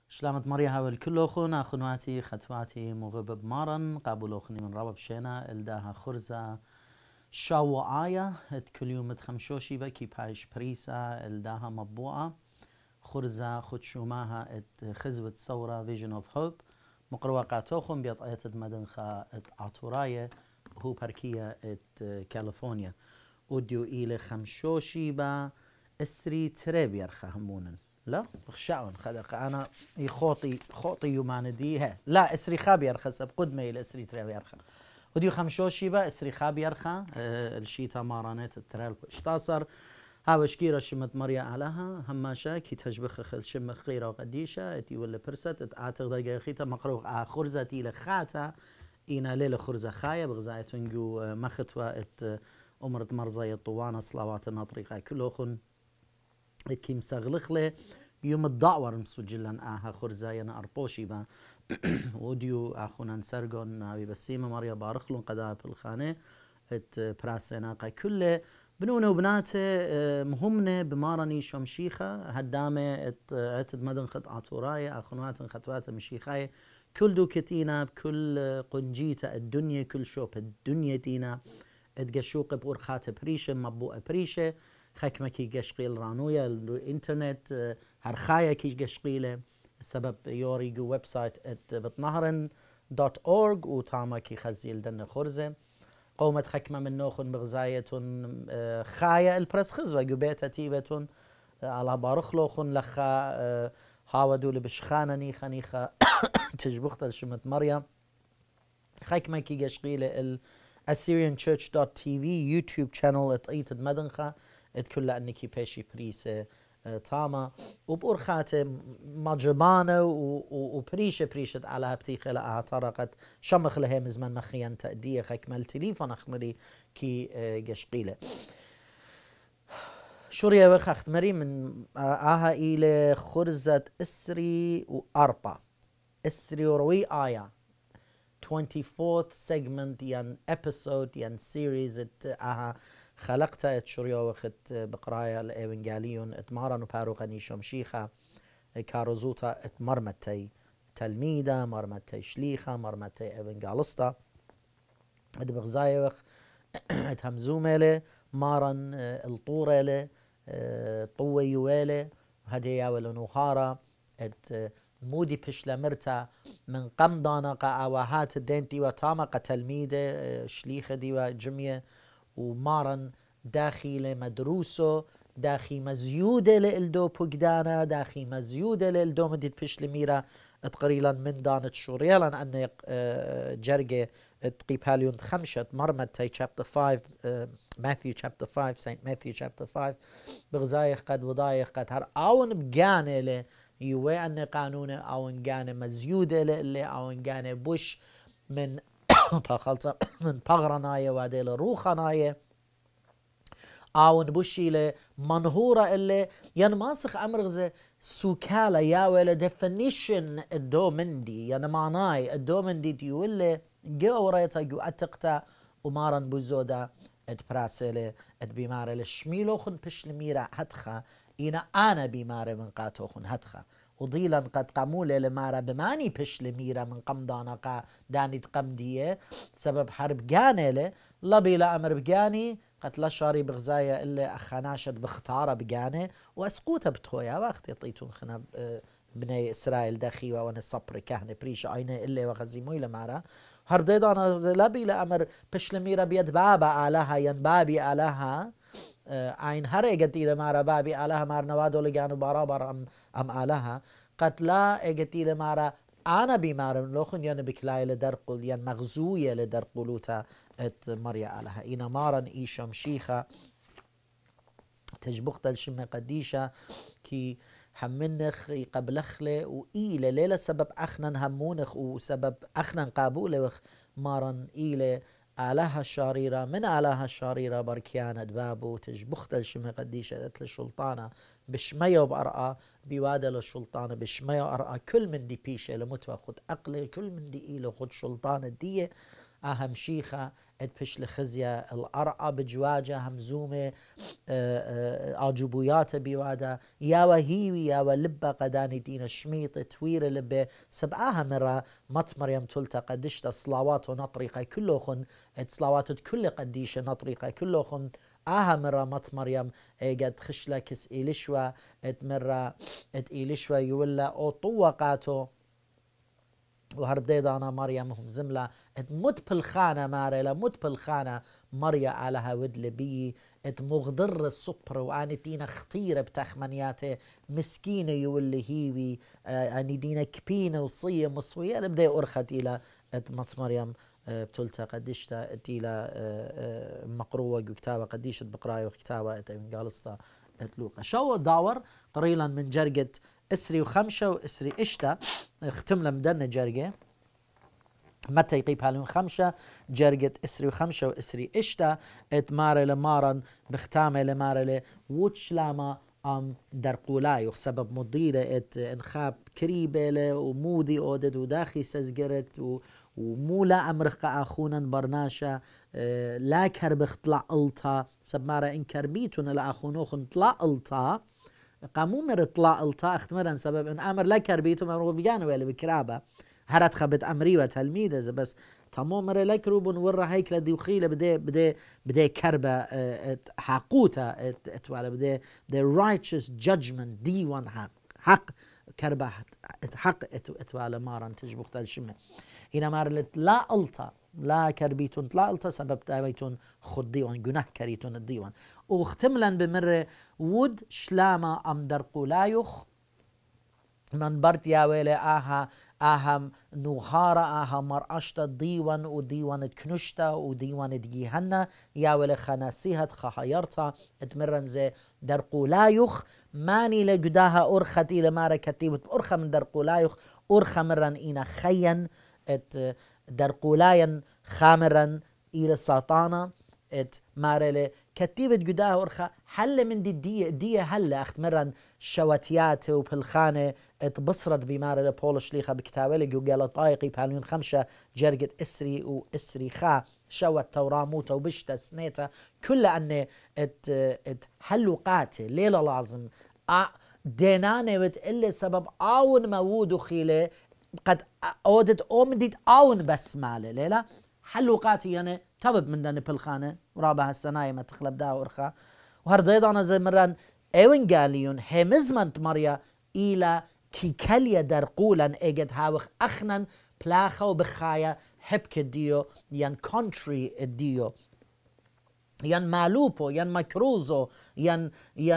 شلامت مريا هاول كلوخن أخنواتي خطواتي مغبب مارن قابلوخني من ربب شينا الداها خرزة شاو آية كل يوم تخمشوشي بكي بايش بريسا الداها مطبوعة خرزة خدشوماها خزبة صورة فيجن اوف هوب مقروقاتوخن بيط ايتد مدنخا عطوراية هو بركية كاليفورنيا وديو إلى خمشوشي با اسري تريبير خهمونن لا بخشعون خدق انا خوطي يومانديها لا اسري خابير خسب قدمي الاسري تريبير خا وديو خمشوشي با اسري خابير خا الشيتا مارانات الترال اشتصر هاو شكيرة شمت مريا علىها هماشا كي تشبخ خل شم خيرة وقديشة اتي ولا برست اتعتق دقا خيتا مقروق خرزة تيل خاتا إينا ليلة خرزة خاية بغزاية تنجو مختوى أمرت مرزاية طوانة صلوات النطريقة كلوخن كي مسغلخلة يوم الدعور مسجلا خرزة ينا أربوشي با وديو أخونا نسرقون أبي بسيمة مريا بارخلون قدها بالخانة براسنا قا كله بنونه وبناته مهمنا بمارني شمشيخة هدامة عتد مدن خط عطوراية أخوات خطوات مشيخاية كل دوكتينا بكل قنجيتا الدنيا كل شوب الدنيا تينا اتقشوق بورخات بريشة مبوء بريشة خكمة كي قشقيل رانويا الانترنت هرخايا كي قشقيلة السبب يوريقو ويب سايت بطنهرن.org وتاما كي خزيل دن خرزة قومت خكمة من نوخن بغزاية خايا البرس خزوة قبيتها تيبة على بارخلوخن لخا هاودو لبشخانني خنيخة تجبخت الشمت مريم خكمة كي قشقيلة AsyrianChurch.tv يوتيوب channel اتقيت مدنخة كل انكي بيشي بريسة تاما وبورخاتة مجمانة وبريشة على بتيخة لها طرقت شمخ لها مزمن مخيان تأدية خكمل تليفون اخمري كي قشقيلة شوريا وخخت مري من إلى خرزة اسري وأربع اسري وروي آية 24th segment ين episode ين series خلقتها شوريا وخت بقرايا الإيفنجاليون اتمارن وباروغني شمشيخة كاروزوتا اتمرمتي تلميذة مرمتي شليخة مرمتي إيفنجالستا اد بغزايوخ اتهمزوميلة مارن الطوريلة طوي يويلة هديا ولنوخارة ات مودي بشلا مرتا من قمضانا قاواهات الدينتي وتاما قتلميدة شليخة ديوا جمية ومارن داخل مدروسو داخي مزيودة لإلدو بوغدانا داخي مزيودة لإلدو مدد بشلا ميرا اتقريلا من دانت شوريالا أن جرقة تقيباليون خمشة مرمتي chapter 5 Matthew chapter 5 Saint Matthew chapter 5 بغزايخ قد وضايخ قد هر آون بجانة له يوي أن قانون آون جانة مزيودة لإلي آون جانة بوش من خلطة من بغرناية وادي لروخناية آون بوشي لمنهورة اللي ينماسخ أمرغزة سوكالة يا ولا definition الدومندي يعني معناي الدومندي ديولي جو وريتا جو أتقتا ومارن بوزودا اتبراسلة اتبيمارة لشميلوخن بشلميرا هدخا إنا أنا بيمارة من قاتوخن هدخا وضيلا قد قامولة لمارا بماني بشلميرا من قمضانا قا داني تقمدية سبب حرب جانة لبي لا أمر بجاني قد لا شاري بغزايا إلا أخاناشت بختارة بجانة وأسقوتها بتخويا وقت يطيتون خنا بني إسرائيل داخيوة وانا صبر كهنة بريش عينة إلا وغزيموي لمارا هرب ديدانا لبي لا أمر بشلميرا بيد بابا آلها ينبابي آلها عين هرقت إلى مارا بابي آلها مار نوادو لجانو برابر أم آلها قد لا إجت إلى مارا أنا بمارا لوخن ين بكلاي لدرقل ين مغزوية لدرقلوتا ات مريا آلها إنا مارا إيشم شيخة تجبخت الشمة قديشة كي حمنخ قبلخلة وإيلة ليلة سبب أخنا همونخ وسبب أخنا قابولة مارا إيلة آلها الشريرة من آلها الشريرة بركيانة بابو تجبخت الشمة قديشة اتل الشلطانة بشمية وبأرقى بوادة للشلطانة بشمية وأرقى كل من دي بيشة لمتوى خد أقلي كل من دي إيلة خد شلطانة دي أهم شيخة بش لخزيا الأرعى بجواجة همزومة آجبويات بيوادا يا وهيوي يا ولبا قداني دين الشميط توير لبه سبعاها مرة مت مريم تلتقى دشت الصلاوات ونطريقة كلهن صلاوات كل قديشة نطريقة كلهن مرة مت مريم قد خشلة كس إيلشوا مرة إيلشوا يولا أو طوقاتو وهرديد أنا مريم هم زملة مت بالخانة ماريلا مت بالخانة مريا علىها ودل بي مغضر الصبر وأني دينا خطيرة بتخمنياته مسكينة يولي هيوي أني دينا كبينة وصية مصوية بدي أرخد إلى مت مريم بتلتا قديشتا إلى مقروة كتابة قديشت بقراية وكتابة من قالستا تلوقا شو داور قريلا من جرقة اسري وخمسة واسري اشتا ختم لمدنا جرقة متى يقيب هالون خمسة جرقة اسري وخمسة واسري اشتا اتماري لمارن بختامي لماري ووتش لاما درقولاي سبب مضيلة انخاب كريبة ومودي اودد وداخي سزقرت ومولا امرقة اخونا برناشا لا كربخ طلع الطا سبمارا ان كربيتون لاخونوخن طلع الطا قامو مر طلع الطا اختمرا سبب ان امر لا كربيتو مرو بيجانو ولا بكرابه هرت خبت امري وتلميذه بس تمام مر لا كروبون ورا هيك لدي وخيله بدي كربه حقوته ولا بدي righteous judgment دي وان حق كربه حق اتواله مارن تجبخ الشمه هنا مارلت لا الطا لا كربيتون لا الطا سبب تاويتون خد ديوان جناه كريتون الديوان واختملا بمره ود شلاما ام درقولايخ من برت يا ويلي اهم نوهارا مرأشتا ديوان وديوان كنشتا وديوان دجيهنا يا ويلي خناسيهت خهايرتا اتمرن زي درقولايخ ماني لجداها أرخت إلى مارا كتيبت أرخى من درقولايخ أرخى مرن إنا خيا درقولايا خامرا إلى ساطانا مارلي كتيبة جداها أرخى حل من دي هلا اختمرا شواتيات وبالخانة بصرت بمارلي بول شليخة بكتاولي قال طايقي بهاليون خمسة جرقة اسري واسري خا شوت توراموتا وبشتا سنيتا كل أن حلو قاتل ليلة لازم ديناني وتقلي سبب آون مود خيلة قد أودت أومديت آون بس ماله ليلة حلو قاتل يعني تبب من داني بالخانة ورابها السناية ما تخلب دا ورخا وهرديدانا زي مران ايوين قاليون همزمنت مريا إلى كيكاليا درقولا ايجد هاوخ أخنا بلاخا وبخايا حبك الديو ين كونتري الديو ين مالوبو ين ماكروزو ين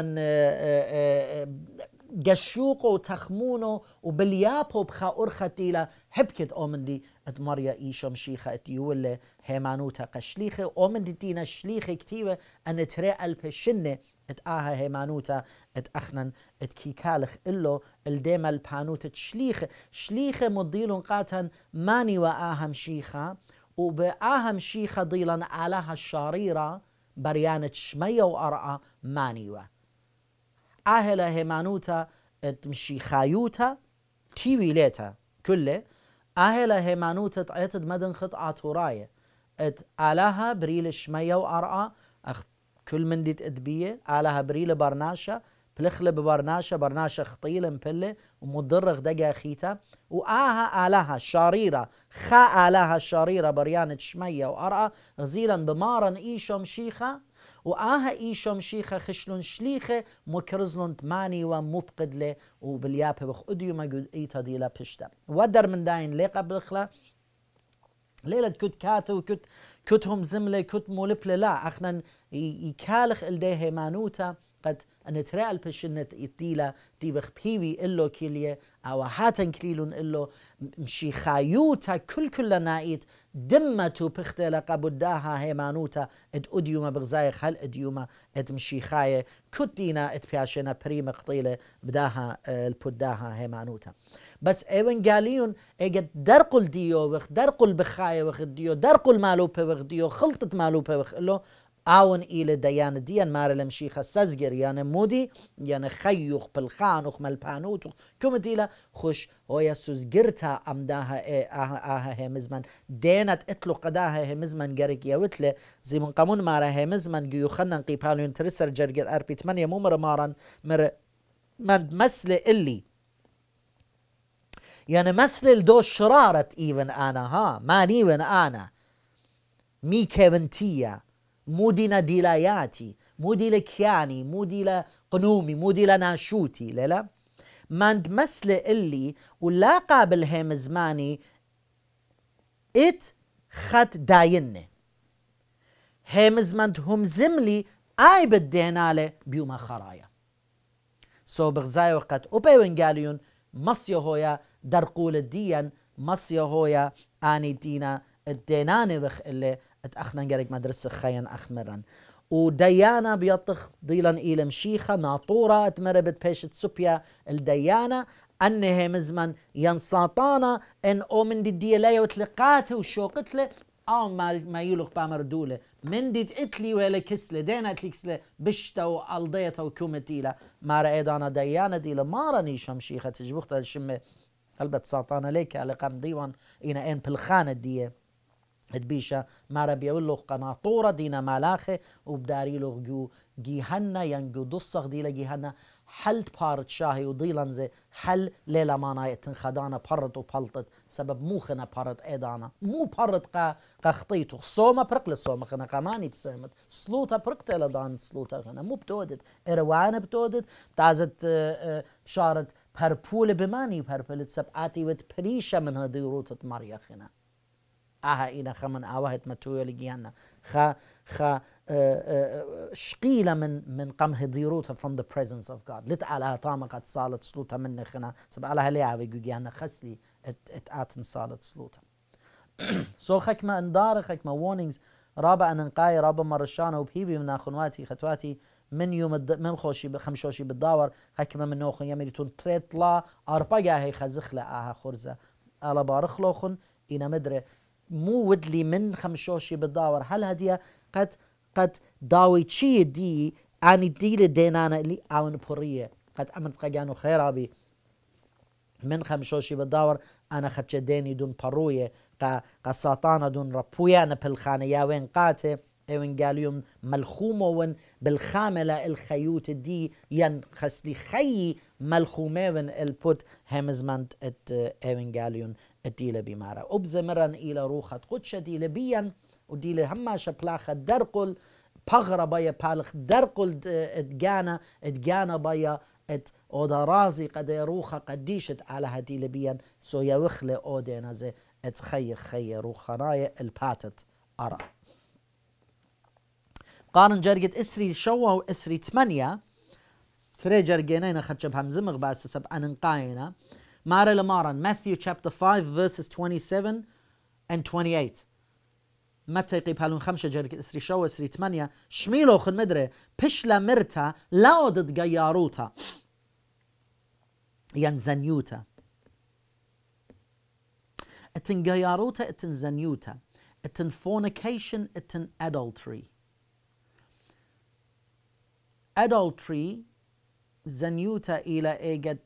جشوقو تخمونو وبليابو بخا أرختيلا حبكت أومندي مريا إيشو مشيخة اتيولي هيمانوتا قشليخة أومندي تينا شليخة كتيبة أن تري البشنة اتآها هيمانوتا اتأخنن اتكيكالخ إلو الديما البانوتا شليخة مضيلون قاتن ماني وآهم شيخة وبآهم شيخة ضيلا علىها الشاريرة بريانة شمية وأرعى مانيوة أهلا هيمانوتا تمشي خايوتا تيوي ليتا كله أهلا هيمانوتا تعيتد مدن خطعات وراية آلها بريل شمية وأرعى كل من ديت أدبية آلها بريل برناشا بلخلة برناشا خطيلة مبلة ومضرغ دقا خيتا وآها آلها شاريرة آلها شاريرة بريانة شمية وأرعى غزيلا بمارن إيشو مشيخة وآها إيشو مشيخة خشلون شليخة مكرزلون تماني ومبقد له وباليابه بخ أديو ما قد إيتا ديلا بشتا ودر من داين ليقا بالخلا ليلة كت كاتو كتهم زملة كت مولبلة لا أخنا يكالخ الديه هيمانوتا قد أن ترى البشنة يتيلا تيبخ بيوي إلو كيلية أو هاتن كليلون إلو مشي خايوتا كل نايت دمتو بختلا قبداها هيمانوتا اد أديوما بغزايخ هل أديوما اد مشي خاية كتينا اد بياشنا بريم قطيلة بداها البداها هيمانوتا بس ايوان قاليون اجد درقل ديو وخ درقل بخاية وخ ديو درقل مالوبة وخ ديو خلطة مالوبة وخ إلو آون إلى ديان ديان مار لمشيخة سزجر يعني مودي يعني خيوخ بالخانوخ ملبانوتوخ كم ديلا خوش هو سزجرتها أمداها آها همزمن دينت اتلو قداها همزمن جريك يوتله زي من قامون مارا همزمن جيو خنن قيبالو ينترسر جرجل أربي 8 ممر مارن مر من مسل اللي يعني مثل الدو شرارة إيفن أنا ها ما نيون أنا مي كيفنتيا مو دينا ديلاياتي مو ديلا كياني مو ديلا قنومي مو ديلا ناشوتي لا ماند مثل اللي ولا قابل هم زماني ات خط داينة هم زمانت هم زملي آي بدينالي بيوما خرايا سو بغزاي وقت وبيون قاليون مصيو هويا درقول الدين مصيو هويا آني دينا الديناني بخ اللي اتأخنا نقرق مدرسة خيان أخمرا وديانا بيطخ ضيلا إلى مشيخة ناطورة اتمربت بيشت سوبيا الديانا أنه مزمن ينساطانا إن أو من دي ديالي وتلقاته وشوقتله أو ما يلوخ بامردولة من دي تقتلي ولا كسلة دينا تلكسلة بشتا وألضيتا وكومتيلا ما رأيدانا ديانا ديلا ما راني شمشيخة تجبوختا الشمة قلبت ساطانا ليك على قام ديوان إنا إن بالخانة دي تبيشا ما ربي يقول له قناطورة دينا مالاخي وبداري له جو جيهنا ينجو دصغ ديلا جيهنا حلت بارت شاهي وضيلنزي حل ليلة ما نايتن خدانا بارت وبلطت سبب مو خنا بارت ايدانا مو بارت قخطيتو صوما برق للصوما خنا قماني تسامت سلوطة برقت الى دان سلوطة خنا مو بتودت اروانة بتودت تازت بشارت باربول بماني باربولت سبعاتي وتبريشة من هذه روتة مريا خنا إنا خمن آوهت متوية لجيانا شقيلة من قمه ضيروتها from the presence of God لتعالها طامقت صالت سلوتها من خنا سبعالها ليعوي جيانا خسلي اتآتن صالت سلوتها سو خكمة اندار خكمة warnings رابع انقاي رابع مرشانة وبهيبي من اخواتي خطواتي من يوم من خوشي خمشوشي بالداور خكمة من نوخن يميلتون تريطلا أربقا هي خزخلة آها خرزة ألا بارخلوخن إنا مدري مو ودلي من خمشوشي بالداور هل هدية قد داوي تشي دي اني دي لدينانا اللي اون بوريه قد امنت قجانو خيرابي من خمشوشي بالداور انا خدش ديني دون برويه قساطانا دون ربويا انا بالخانه يا وين قاتي ايوين قاليوم ملخومون بالخامله الخيوت دي ين خسلي خي ملخومون البوت همزمنت ات ايوين قاليون الديله بمارا أبزمرن إلى روخة قدشة ديله بيان وديله هما شبلاخة درقل بغرة بايا بالخ درقل اتجانا بايا ات أودارازي قد روخة قديشت على هديله بيان سو يوخلي أودينا زي ات خي روخة راية الباتت أرى قارن جرقت اسري شوا واسري 8 فري جرقينينا خدشب همزمغ باس سب أنقاينا مارا لمارن Matthew chapter 5 verses 27 and 28 متى يقيب هالون خمسة جرك اسري شو اسري 8 شميلو خد مدري بشلا مرتا لاودت غياروتا ين زنيوتا اتن غياروتا اتن زنيوتا اتن fornication اتن adultery زنيوتا إلى إيجد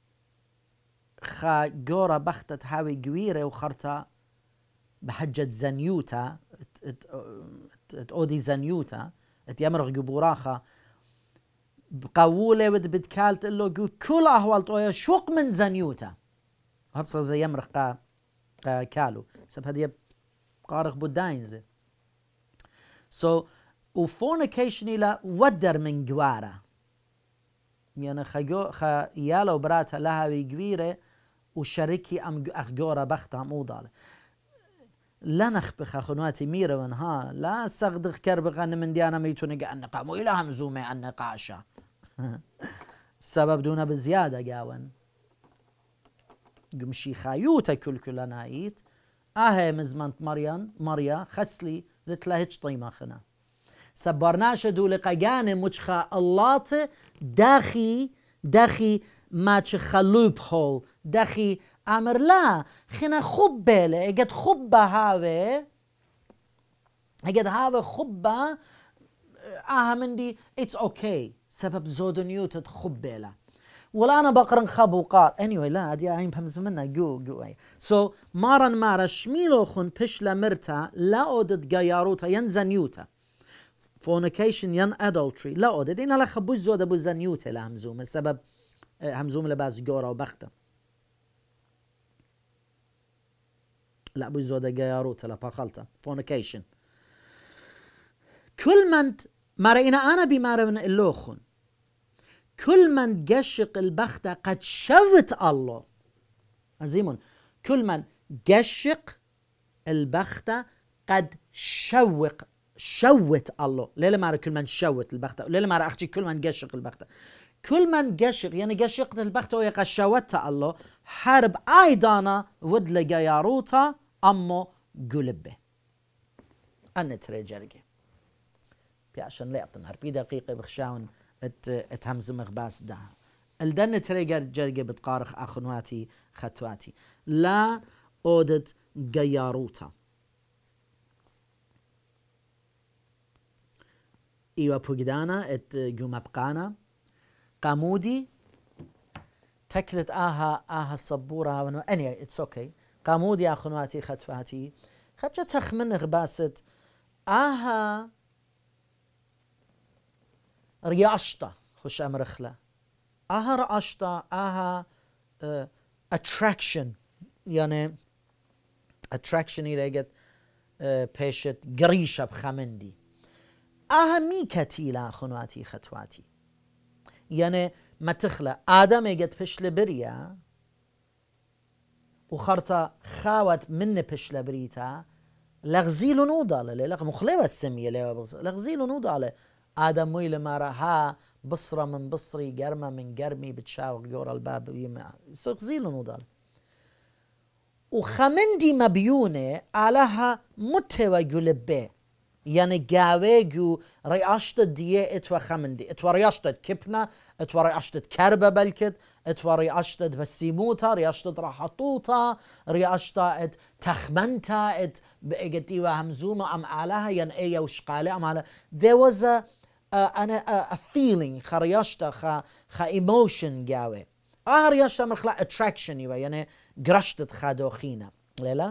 خا جورا بختت هاوي قويرة وخرتا بحجة زنيوتا اودي زنيوتا يمرغ قبوراخا بقولة ود بدكالت اللو كل أهوالت اويا شوق من زنيوتا وهبصر زي يمرغ قا كالو سب هدي قارغ بوداينز سو وفورنيكيشن إلى ودر من قوارة يعني خا يالو براتا لها ويقويرة وشركي أم أخجورة بختها موضالة لا نخبخ أخواتي ميرا ونها لا سغدخ كربغان من ديانا ميتوني قا مو إلا همزومي عن نقاشة السبب دونا بزيادة قاون قمشي خايوتا كل نايت اهي مزمنت مريا خسلي لتلاهج طيمة خنا سبرناش دول قجاني مجخا اللات داخي ما تخلوب هول داخي امر لا خنا خبه اجد خبه هاوي خبه مندي اتس اوكي سبب زودنيوت تخبيله ولا انا بقرن خبو قار anyway لا هدي عين بهمز منا جو اي سو مارا شميلوخن بشلا مرتا لا اودت غياروتا ين زنيوتا fornication ين adultery لا اودت إنا لا خبوز زود ابو زنيوتا لهمزوم السبب همزوم لباس جورا وبخته لا ابو زود غياروتا لا باخلتا fornication كل من مرينا انا بمارا من اللوخن كل من قشق البختة قد شوت الله عزيمون كل من قشق البختة قد شوت الله ليلة مارا كل من شوت البختة ليلة مارا أختي كل من قشق البختة كل من قشق يعني قشقت البختة ويقى شوت الله حرب أيضانا ودل جياروتا أمو قلبه أنا تري جرقي عشان لا يعطن هربي دقيقة بخشاون اتهمزم غباس ده الدن تريجر جرجة بتقارخ اخنواتي خطواتي لا اودت جياروتا ايوا بوغدانا ات جومبقانا قامودي تكلت اها الصبورة ونو اني اتس اوكي قامودي اخنواتي خطواتي خدشة تخمن غباست اها رياشتا خوش امرخلا اها راشتا اها attraction يعني attraction يلاقت بيشت قريشة بخمندي اها ميكتيلا خنواتي خطواتي يعني ما تخلى آدم يقت بشل بريا وخرطة خاوت من بشل بريتا لغزيلو نوضالة لغ مخلوة السمية لغزيلو نوضالة آدم ويل ما راها بصرة من بصري قرمة من قرمي بتشاوق جور الباب سغزيلو نوضال وخمندي مبيونة علىها متوى قلبه يعني قاويقو رياشت ديه اتوى خمندي اتوى رياشت كبنة اتوى رياشت كربة بلكت اتوى رياشت بسيموتا رياشت راحطوتا رياشت تخمنتا ات بقت ايوى همزومة ام علىها يعني ايه وشقالي ام على there was a feeling خرياشتا خا emotion قاوي رياشتا مرخلا attraction ايوى يعني قرشت خادوخينا ليلا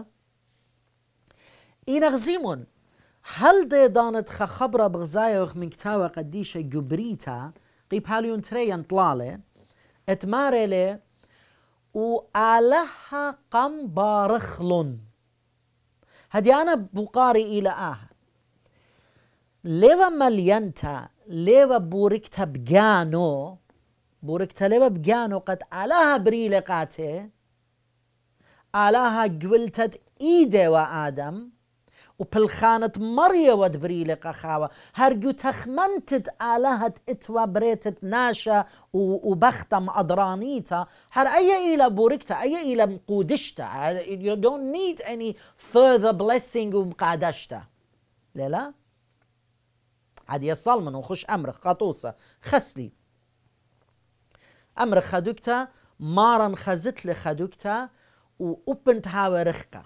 اينا غزيمون هل دي دانت خبرة بغزايوخ من كتاوة قديشة جبريتا قيب هاليون تريان طلالة اتماري لي وآلها قم بارخلون هدي أنا بقاري إلى ليوا مليانتا ليوا بوركتا بجانو بوركتا ليوا بجانو قد آلها بريلقاته آلها قولتت إيدي وآدم وبالخانة مريا ودبريلق خاوة هرجو تخمنتت آلهت اتوا بريتت ناشا وبختم أدرانيتا هر أي إلى بوركتا أي إلى مقودشتا you don't need any further blessing ومقادشتا لا عادي يصلمن وخش أمرك قطوسة خسلي أمرك خدوكتا مارن خزت لخدوكتا وأبنت هاوي رخقة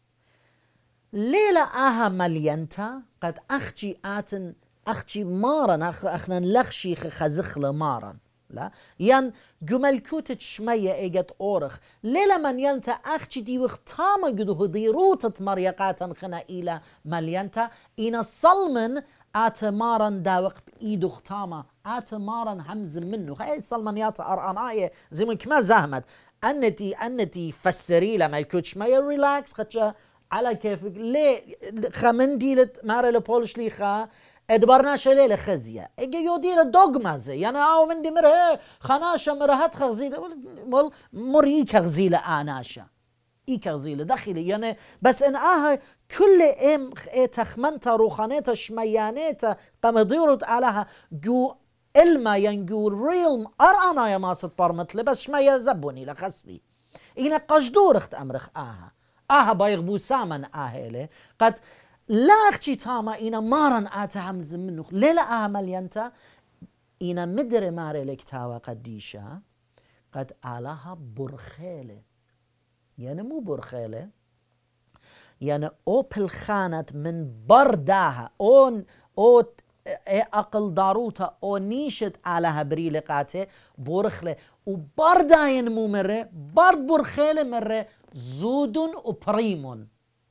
ليلة مليانتا قد أختي آتن أختي مارن أخنا لخشي خزخلة مارن لا ين جملكوت شمية إيجت أورخ ليلة من ينتا أختي دي وقتاما قدو هديروتة مريقاتا خنا إلى مليانتا إنا صلمن مارن داوق بإيدو ختاما مارن همز منه هاي صلمن ياتا أراناية زي من كما زهمت أنتي فسري لما الكوت شمية ريلاكس خدشا على كيفك ليه خمندي مارا لبولش ليخا ادبرنا شليله خزيه اجي يودي دوغما زي يعني مندي مره خناشا مرهات خزيده مول مري كغزيله اناشا اي كغزيله داخلي يعني بس ان كل ام تخمنتا روخانيتا شميانيتا قمديرت علىها جو الما ينجو ريل ارانا يا ماسط برمتل بس شميه زبوني لخسلي انا قشدور اخت امرخ بايغبو سامن آهله قد لا اختي تاما إنا مارن همز منه ليلا مليانتا إنا مدر ماري لكتاوة قديشة قد آلها برخيلة يعني مو برخيلة يعني أوبل خانت من برداها أو أقل داروتا أو نيشت على هبري لقاته بورخله وبرداين مو مرة برد برخيله مرة زودن وبريمون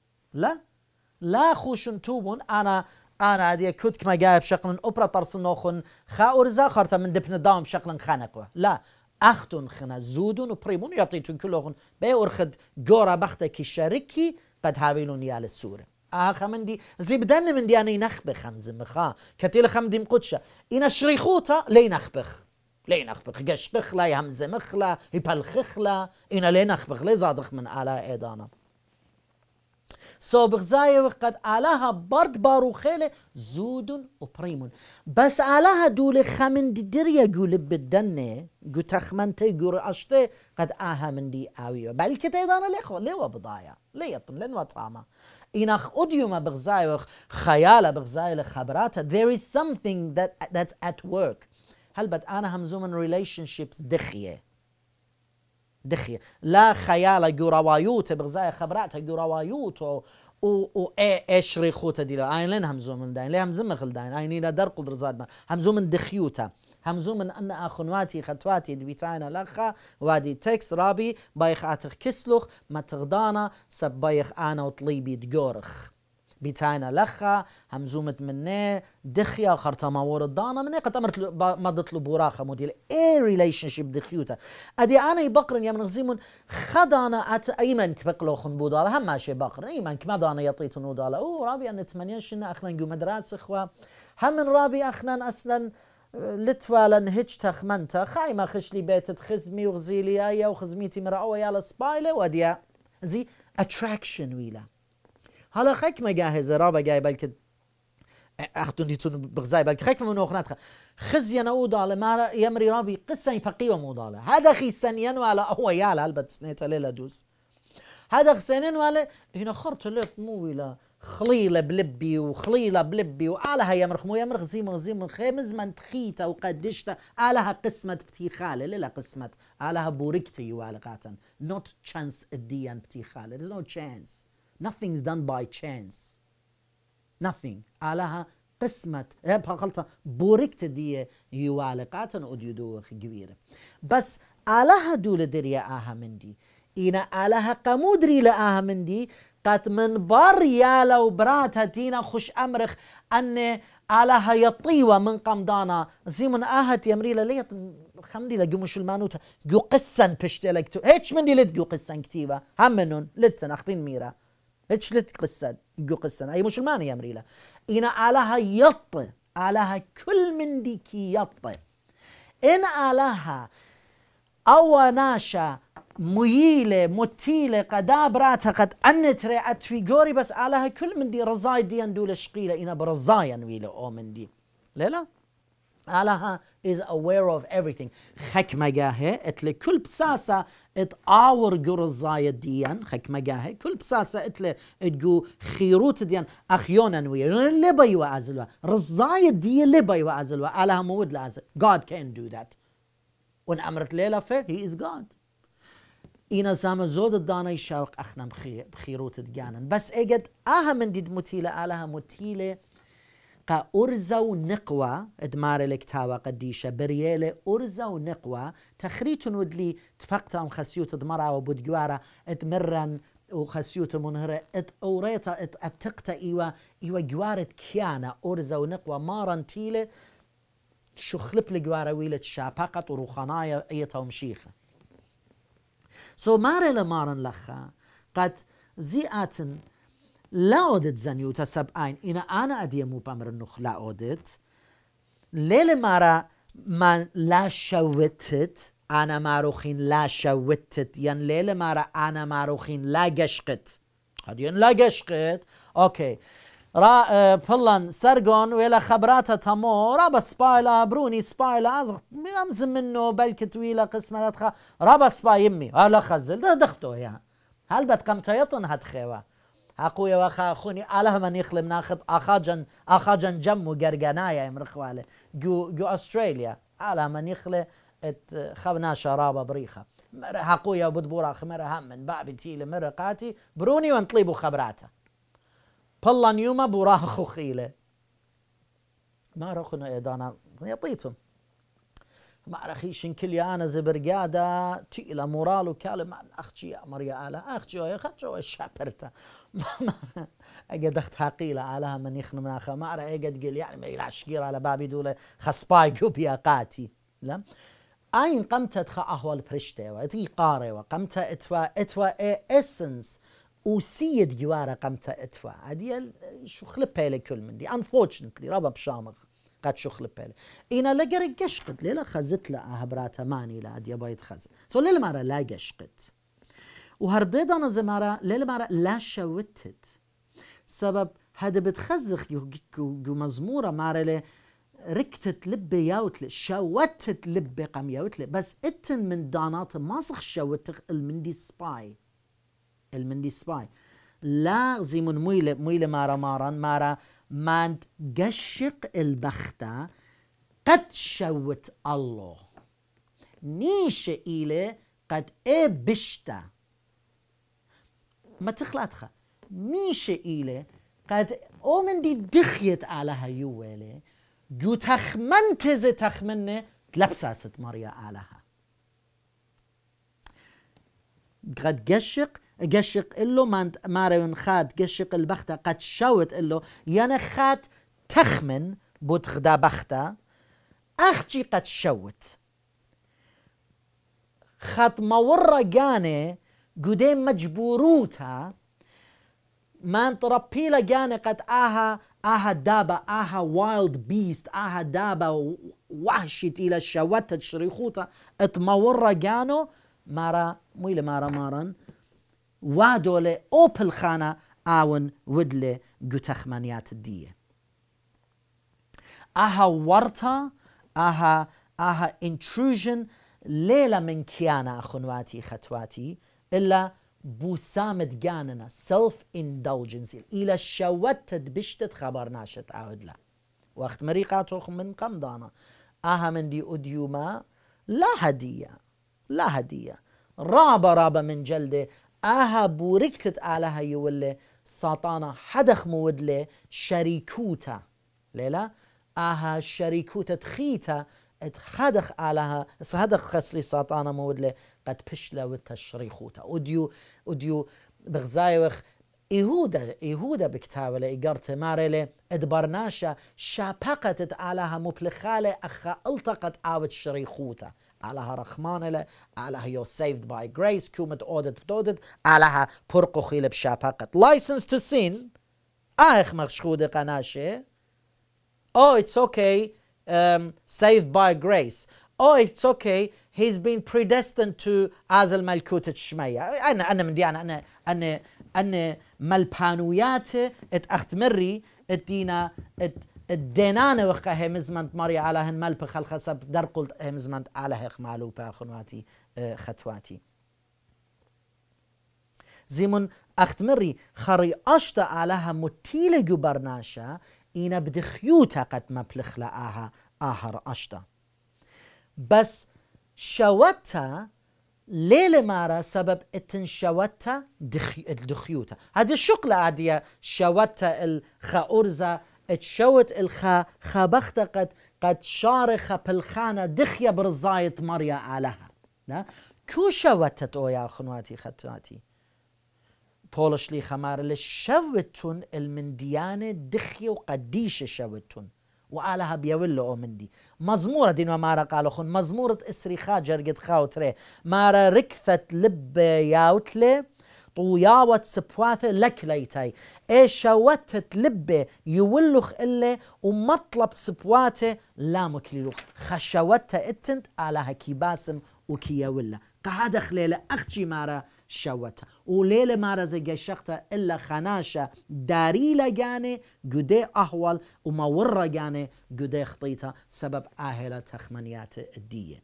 لا خوشن توبون أنا هذه كنت كما جاي بشكل أوبرا طرسن نوخن خاورزا خرطة من دبن داوم بشكل خانقوه لا أختن خنا زودن وبريمون يعطيتون كلهم بيورخد جورا بخته كشركي قد هاويلون يال السورة خمندي زي بدن من دي أنا ينخبخ خمز مخا كتيل خمدي مقدشة إنا شريخوتا لي نخبخ قشقخ لا يهمز مخلا يبلخخ لا إنا لي نخبخ لي زادخ من آلاء إيدانا بغزاية وقد آلاها برد باروخيلة زودن وبريمون بس آلاها دول خمن دي دريا قول بدنة قو تخمنتي قو رأشتي قد آها من دي آوية بل كده إيدانا ليوا بضايا ليطن لن وطامة إناخ أديوما بغزاية خيالة بغزاية خبراتها there is something that's at work هل بد أنا همزومن relationships دخية لا خيال جو روايوت بغزاية خبراتها جو روايوت و ايش ريخوتا دي لا اين لين همزوم من داين ليه همزم خل داين اين لا درق الرزاد همزوم من دخيوتا همزوم من ان اخواتي خطواتي دبيتانا لخا وادي تكس رابي بايخ اتخ كسلخ ما تغدانا سبايخ انا وطليبي دجورخ بيتانا لخا همزومت منه دخيا خرطة ما ورد دانا منه قد امرت ما دطلب وراخة موديل اي ريليشن شيب دخيوتا ادي انا يبقرن يا من غزيمون خدانا ايمن تبقلو خن بودالا هم ماشي بقرن ايمن كما دانا يطيت نودالا رابي ان نتمنيش ان اخنا نجو مدرسة اخوا هم من رابي اخنا اصلا لتوالا هج تخمنتا خايمة خشلي بيتت خزمي وغزيلي ايا وخزميتي مرأوة يالا سبايلة وديا زي اتراكشن ويلا هلا خيك ما جاهز رابا جاي بالك اختون دي تون بغزاي بالك خيك من اخناتها خزي انا وداله ما يمري رابي قصه فقيه وموداله هذا خي سنين ولا هو يالا البت سنيته ليله دوس هذا سنين ولا هنا خرط لك مو ولا خليله بلبي وخليله بلبي وعلها يمرخ مو يمرخ زي من خيمز من تخيته وقدشته علها قسمه بتي خاله لا قسمه علها بوركتي والقاتا not chance الديان بتي خاله there's no chance nothing's done by chance nothing علىها قسمة غلطة بوركت دي يوالقات أديدو كبيرة بس علىها دول دريا آها مندي إنا علىها قمودري لآها مندي قد من بار يالا وبراتها تينا خش أمرخ أن علىها يطيوة من قمدانا زي من آهت يمريلا ليت خمدي لقو مسلمانوتا جو قسن بشتلك تو هيش مندي لت جو قسن كتيبة هم منون لتن أخطين ميرا هيش لت قسن جو قسن أي مسلمان يمريلا إنا علىها يط علىها كل من دي كي يط إن علىها أو ناشا ميلة متيلة قدابراتها قد أنتري أتفيقوري بس علىها كل من دي رزاي دي اندول شقيلة إنا برزاي انويلة أو من دي لا علىها is aware of everything خك مجاهي اتلي كل بساسة اتعاور جو رزاي ديان خك مجاهي كل بساسة اتلي اتجو خيروت ديان أخيون انويلة لبي وعزلوا رزاي دي لبي وعزلوا علىها مود لعزل God can do that وان أمرت ليلة فيه he is God إنا زام زود الدانا يشاوق أخنا بخيروت ديانا بس اجد من دي متيلة علىها متيلة قا أرزا ونقوى ادمار الكتاوى قديشة بريالة أرزا ونقوى تخريتون ودلي تفقتا خسيوت ادمارا وبودجوارا ادمرن وخسيوت منهرة أوريتا اتقتا إيوا جوارة كيانا أرزا ونقوى مارن تيلة شو خلب لجوارة ويلة شابقت وروخانايا ايتا ومشيخة ماري لمارن لخا قد زيئاتن لا أودت زنيوتا سبعين أنا أديمو بامر النخ لا أودت ليلة مارا من لا شوتت أنا ماروخين لا شوتت ين ليلة مارا أنا ماروخين لا قشقت هدين لا قشقت أوكي را بلان سرقون ويلا خبراتا تمو رابا سبايلا بروني سبايلا أزغط أمزم منه بلك طويلة قسمة دخا رابا سباي يمي هلا خزل ده دختو يعني هل بتقمت يطن هتخيوه أقويا وأخا أخوني على من يخلم ناخذ أخاجن جمو قرقنايا يمرخواله جو أستراليا على من يخلي خبنا شرابة بريخة أقويا وبدبورا خمرة هم من بابي تيلي مرقاتي بروني وانطلبوا خبراته بلان يوما براه خخيلة ما رخنا إيدانا يطيتهم ما رخي شنكل أنا زبرقادة تيلا مورال وكالة ما أختي مريا آلة أختي خدشو الشابرتا أجد أخت حقيلة آلها من يخنم آخر ما أرى أجد قل يعني ما يلعشقير على بابي دولة خصباي كوبيا قاتي لا أين قمت تخا أهوال برشتة وتي قارة وقمت إتوا إسنس وسيد جوارة قمت إتوا هذه شو خلبها لكل من دي unfortunately ربا بشامخ قد شو خلبها لي إنا لقر قشقت ليلا خزت لا أهبراتا ماني لا دي بايت خز سو ليلا مرة لا قشقت وهرديد أنا زمارة ليلا مرة لا شوتت سبب هذا بتخزخ جو مزمورة مرة لي ركتت لبي ياوتلي شوتت لبي قم ياوتلي بس اتن من دانات ما صخ شوتك المندي سباي لا زيمون مويلة مارا ماند قشق البختة قد شوت الله نيش إلي قد بشتا ما تخلاتخا نيش إلي قد من دي دخيت على هيوالي جو تخمنت زي تخمني تلبساست مريا علىها قد قشق إلو ماريون خاد قشق البختة قد شوت إلو يعني خاد تخمن بوتخدا بختة أختي قد شوت خاد مورة جاني قدين مجبوروتها ما تربي لجاني قد آها دابة آها وايلد بيست آها دابة وحشت إلى الشوات تشريخوتا اتمورة جانو مارا مويلة مارا وادولي أوبل خانة آون ودلي قتخمانيات الدية آها ورطة آها intrusion ليلة من كيانا أخواتي ختواتي إلا بوسامة جاننا self indulgence إلى الشوات بشتت خبر ناشت عودلا وقت مريقاتهم من قمضانا آها من دي أديوما لا هدية رابة من جلده آها بوركتت آلها يولي ساطانا حدخ مودلي شريكوتا ليلا آها شريكوتا تخيتا اتخدخ آلها هدخ خسلي ساطانا مودلي قد بشلا والتشريخوتا أديو بغزايوخ إيهودا بكتاولة إيقارت ماريلي ادبرناشا شابقت آلها مبلخالة أخا التقت آوت شريخوتا علىها رخمانة علىها يو saved by grace كومت أودت علىها برقو خيل بشابقت license to sin مخشخودة قناشة it's okay saved by grace it's okay he's been predestined to أزل ملكوت الشمية أنا من دي أنا ملبانويات اتأختمري الدينا الدينانة وقها مزمنت مريا على هن ملب خلق سب در قلت مزمنت على هق معلوبة أخواتي ختواتي زيمون أختمري خري أشتا علىها متيلة جبرناشا إنا بدخيوتا قد مبلخ لآها آهر أشتا بس شوتا ليلة مارا سبب اتن شوتا الدخيوتا هذه الشقلة عادية شوتا الخاورزة اتشوت خابخت قد شارخ بالخانة دخية برزاية مريا علىها كو شوتت يا خنواتي ختواتي بولش لي خمار للشوتون المنديانة دخية وقديش شوتون وعلىها بيولو مندي مزمورة دين ومارا قالوا خن مزمورة اسريخا جرقت خاوتري مارا ركثت لب ياوتلي طوياوت سبواثة لك ليتاي شوتت لبه يولخ إلا ومطلب سبواته لا مكليلوخ خشوتها اتنت على هكيباسم وكيا ولا قاعدة خليلة أختي مارا شوتها وليلة مارا زي شقتها إلا خناشة داريلة جاني قدي أهول وما ورا جاني قدي خطيتها سبب آهلة تخمنيات الدية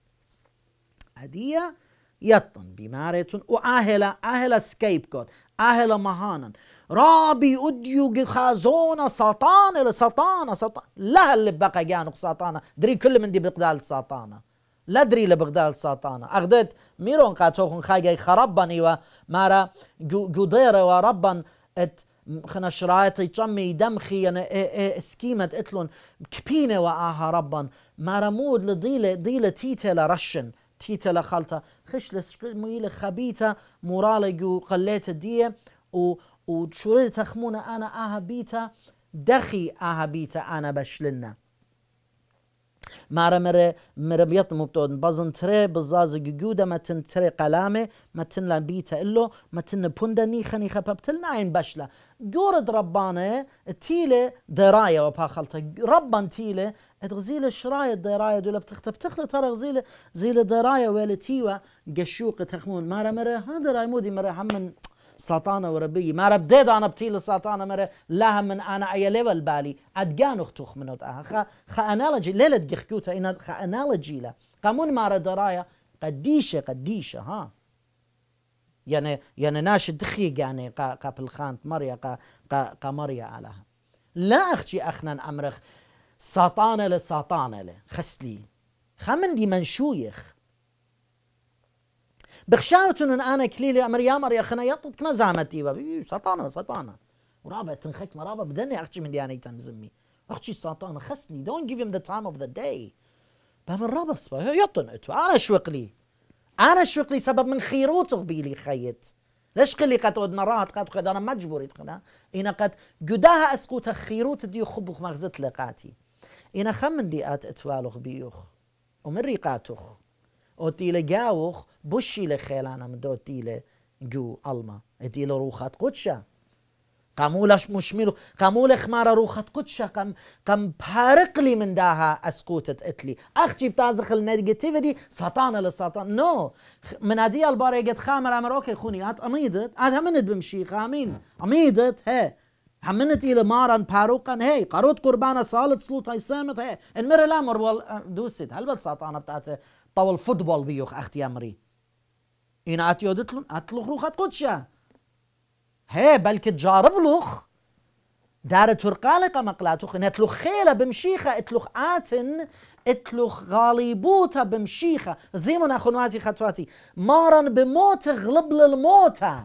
هدية يطن بمارتون وآهلة سكيب كود آهلة مهانا رابي أديو خازونة ساطانة لا اللي بقى جانق ساطانة دري كل من دي بقدال ساطانة لا دري لبغدال ساطانة أخذت ميرون قاتوخن خايجي خرباني ومارا قديرة وربان خنا شرايطي جمي دمخي أنا اسكيمة قتلن كبينة وآها ربا ما رمود لضيلة تيتا لرشن تيتا لخلطة خش لسميلة خبيتة مرالجو قليت الدية وشوري تخمونة أنا آها بيتا دخي آها بيتا أنا بشلنا مارا مرة بيطمو بتود بازن تري بزاز جوجودا ما تن تري قلامة ما تن لا بيتا إلو ما تن بوندا نيخا بابتلنا عين بشلة جورد ربانة تيلة دراية وباخلطة ربان تيلة تغزيل الشراية الدراية دولا بتخلط ترى غزيل دراية ولا تيوا قشوق تخمون مارا مرة هذا رايمودي مرة همن ساطانة وربي ما رديد أنا بتيل ساطانة مرة لها من أنا أي ليفل بالي أدقان أختوخ منوت خا أنالوجي ليلة جخكوتا إن خا أنالوجي لا قامون ما ردرايا قديشة ها يعني ناش دخي يعني قابل خانت مريا قا مريا علىها لا أختي أخنا أمرخ ساطانة لساطانة خسلي خمن دي منشويخ بخشاوتن أنا كليلي مريا خنا يطط ما زعمتي ساطانة ورابع تنخك مرابع بدني أختي من دياني تمزمي أختي ساطانة خسني don't give him the time of the day بهم الربص يطن أتو أنا شوقلي سبب من خيروته بيلي خيط ليش قلي قد نرات قد أنا مجبور يدخلها إنا قد قداها أسكوت خيروت ديو خبوخ مغزت لقاتي إنا خمن ديات اتوالوخ بيوخ ومن ريقاتوخ أوتيلة جاوخ بوشي لخيلانا من دوتيلة جو ألما اتيلة روخات قدشة قامولش مشملو قامول خمارة روخات قدشة قام بارقلي من داها أسقوتت اتلي أختي بتازخ النيجاتيفيتي ساطانة لساطان نو من هدي البارة قد خامر أمر أوكي خوني هات أميدت هات همنت بمشي خامين أميدت هي همنت إلى مارن باروقا هي قروت قربانة صالت سلوط هاي سامت هي المرة لا مرول دوست هل بد ساطانة بتاعت طول فوتبول بيوخ أختي أمري إن أتيودتلون أتلوخ روخات قدشة هي بلك تجارب لوخ دار ترقالقة مقلاتوخ إن أتلوخ خيلة بمشيخة أتلوخ آتن أتلوخ غاليبوتا بمشيخة زيمون أخواتي خطواتي مارن بموت غلب للموتة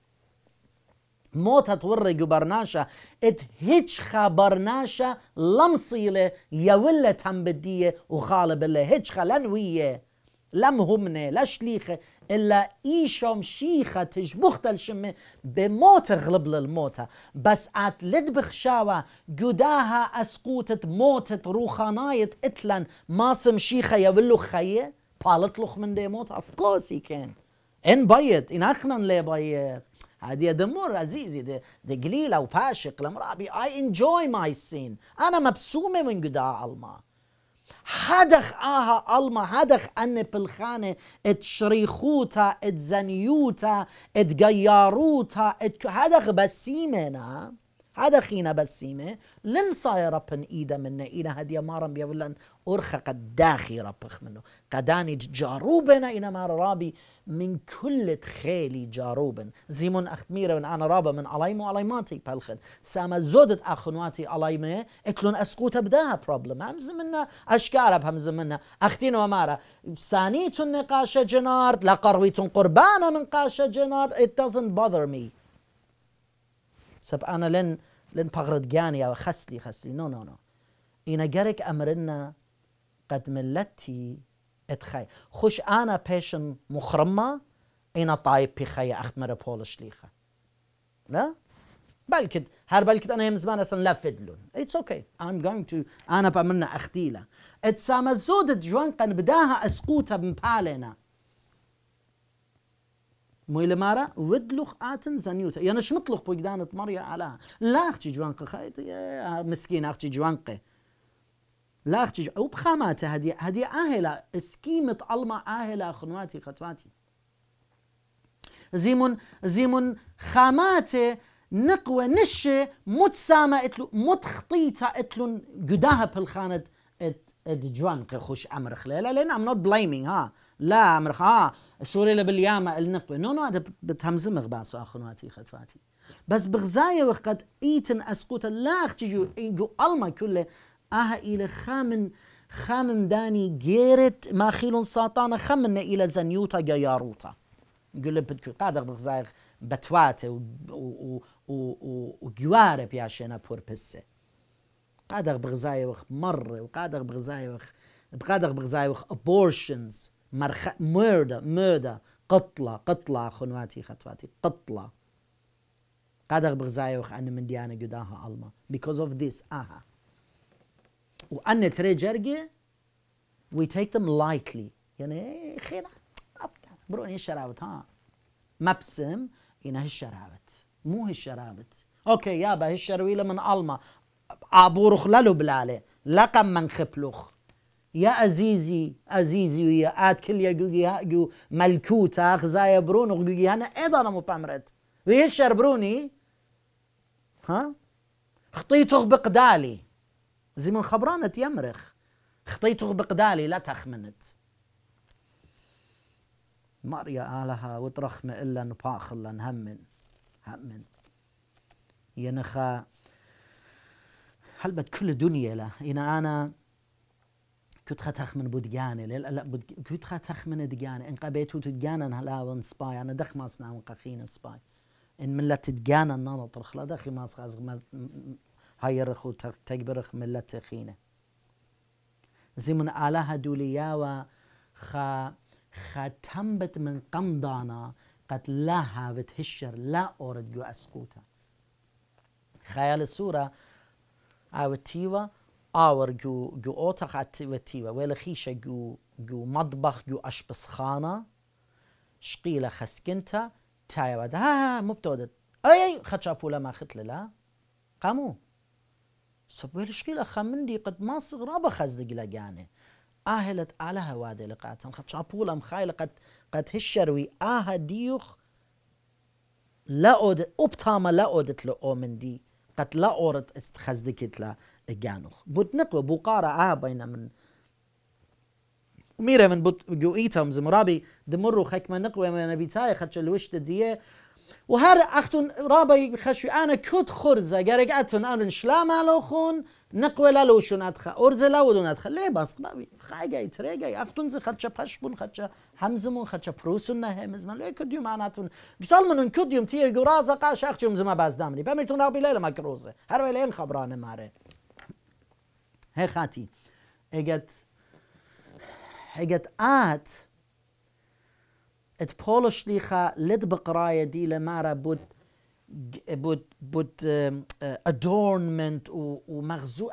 موتة تورق برناشة هجخة برناشة لمصيلة يولة تنبدية وغالب اللي هجخة لنوية لم همنة لا شليخة إلا إيشام شيخة تجبخت الشمة بموت غلب للموتة بس عت لدبخ شاوة قداها أسقوتت موتت روخانايت إتلن ماسم شيخة يولو خيه بالطلخ من دي موت of course he can إن بيت إن أخنا لي بيت هذه دمور عزيزي دي قليلة وباشق لمرابي I enjoy my sin أنا مبسومة من قداها علما هدخ آها ألما هدخ أن بالخانة اتشريخوتا اتزنيوتا اتغياروتا هدخ بسيمنا هدخينا بسيمة لن صاير بن إيدا منا إنا هديا مارن بيولن أرخى قد داخي ربخ منه قداني جاروبنا إنا مار رابي من كل خيلي جاروبن زيمون أختميرة من أنا رابا من عليمو عليماتي بالخن ساما زودت أخنواتي عليمة اكلون أسقوتا بداها بروبلم همز منا أشكارة بهمز منا أختين ومارا سانيتون نقاشة جنارد لقرويتون قربانة من قاشة جنارد it doesn't bother me سب أنا لن بغرد جاني أو خسلي نو إنا جارك أمرنا قد ملتي اتخي خوش أنا بيشن مخرمة إنا طايب بخي أخت مرة بولش ليخة لا بلكد هر بلكد أنا يمزمان أصلا لا فدلون it's okay I'm going to أنا بأمرنا أختيلة اتسامة زودت جوان قن بداها أسقوتها بمبالنا مويل مارا ودلوخ آتن زنيوتا يعني شمطلوخ بوجدانة مريا علىها لا أختي جوانقة خايت مسكين أختي جوانقة لا أختي وبخاماتها هدي آهلة اسكيمة علما آهلة خنواتي خطواتي زيمون خاماتي نقوة نشة متسامة اتلو متخطيطة اتلون قداها بالخانة جوانقة خوش أمر خلالة لأن I'm not blaming ها لا أمرخ شوري لباليامة النقبة نو هذا بتهمزمغ بعصا أخواتي خطواتي بس بغزاية وقت إيتن أسقوطة لا أختي جو ألما كله إلى خامن داني جيرت ما خيلون ساطانة خمنا إلى زنيوتا جياروتا نقول بدك قادر بغزايخ بتواته وجوارب يا شينا بور بسه قادر بغزايخ مرة وقادر بغزايخ abortions murder قتلة خنواتي خطواتي قتلة قادر بغزايخ أنا من ديانة قداها ألما because of this وأنا تري جرقة we take them lightly يعني خينا بروني هالشراوت مبسم إنها هالشراوت مو هالشراوت أوكي يابا هالشرويلة من ألما عبورخ لالو بلالي لقم من خبلوخ يا عزيزي ويا آت كل يجو ملكوتا خزايا برونو جوجي هنا إيضا أنا مبامرت ويهشر بروني خطيتوغ بقدالي زي من خبرانة يمرخ خطيتوغ بقدالي لا تخمنت ماريا آلها وترخم إلا نباخلا همن ينخا هلبت كل دنيا له أنا كنت خاتخ من بودجاني لا كنت خاتخ من دجاني إن قبيتو تدجانا هلا ونسباي أنا دخ ما صنع ونقخين سباي إن ملة تدجانا ننطر خلا دخي ما صغز هاي رخو تكبرخ ملة تخينة زي من آلها دولياوا تنبت من قمضانا قد لا بتهشر لا أورد جو أسكوتا خيال السورة عاوتيوا آور جو أوتخ عتيوا ولا خيشة جو مطبخ جو أشبس خانة شقيلة خسكنتا تايا ود مبتودت أي خدشابولا ما ختل لا قامو سبويل شقيلة خمندي قد ما صغرابة خزدق لقاني آهلت على هوادي لقاتن خدشابولا مخايلة قد هشروي ديوخ لا أود أبتاما لا أودت لأومن دي قد لا أورد استخزدكت لا جانوخ بود نقوى بوقارة بين من ميرا من بود جوئيتهم زمرابي دمروا خكمة نقوى من نبيتاي خدش الوشت ديه وهر أختون رابي خشوي أنا كود خرزة جرجعتون أنا شلام علىخون نقوى لالوشون أدخل أرزة لاودون أدخل ليه بس بابي خايجي تريجي أختون زي خدش بحشبون خدش همزمون خدش بروسون نهمز من ليه كديوم معناتون قتال منون كديوم تيه جرازة قاش أختيوم زي ما باز دامني بميتون رابي ليلة ما كروزة هر ويلين خبرانة ماره هي خاتي اجت آت ات بولش ليخا لد بقراية دي لمارا بود adornment ومغزو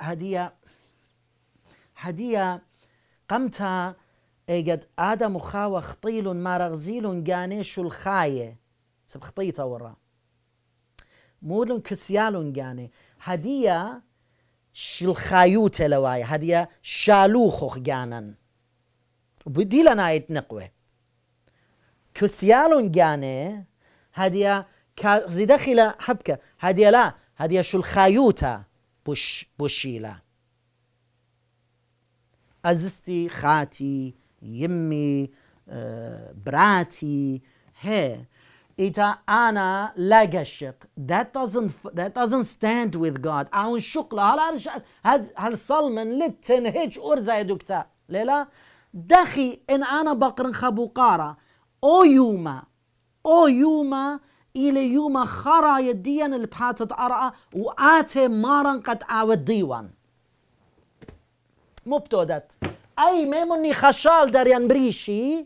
هدية قمتها اجت آدم وخاوة خطيل مارغزيل جانيش الخاية سب خطيطة ورا مولن كسيال جاني هدية شلخايوت لواي هدية شالوخ جانن وبدي لنا يتنقوه كسيالون جاني هدية زي داخلة حبكة هدية لا هدية شلخايوتا بوشيلا أزستي خاتي يمي براتي هي إذا أنا لا قشق that doesn't stand with God أو الشقل هل صلمن لتنهج أرزا يدكتا ليلا دخي إن أنا بقرن خبوقارة أو يوما إلى يوما خرا يديان اللي بحاتت أرأى وآتي مارن قد عاود ديوان مبتودت أي ميموني خشال داريان بريشي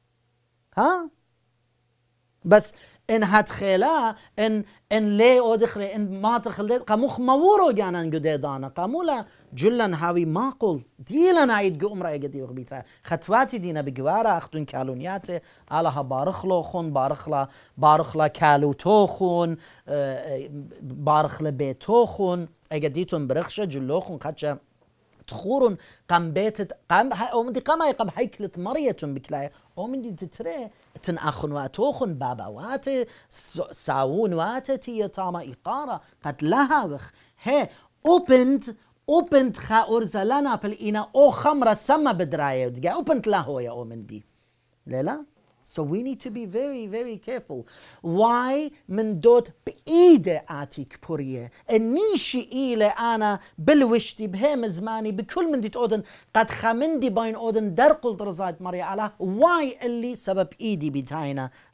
بس إن هتخيلا إن لي أو دخلي إن ما تخليت قاموخ مورو جانا نجديدانا قامولا جلن هاوي ماقول ديلا عيد قوم رأي قدي وغبيتها خطواتي دينا بجوارا أختون كالونياتي علىها بارخلوخون بارخلا كالو توخون بارخلا بيتوخون أجديتون برخشة جلوخون خدشة تخورون قام بيتت قام او مندي قام يقب هيكلة مريتون بكلاية او مندي تتري تنأخن واتوخن بابا واتي ساوون واتي تي تاما إقارة قد لها بخ هي اوبنت خا أرزلنا بالإنا او خمرة سما بدراية ودقا اوبنت لاهو يا او مندي ليلا So we need to be very, very careful. Why من دوت بإيدة آتيك بوريه النيشي إيلي أنا بالوشتي بهم زماني بكل من دي تودن قد خمندي باين أودن درقل درزايت مريا على why اللي سبب إيدي بتاينا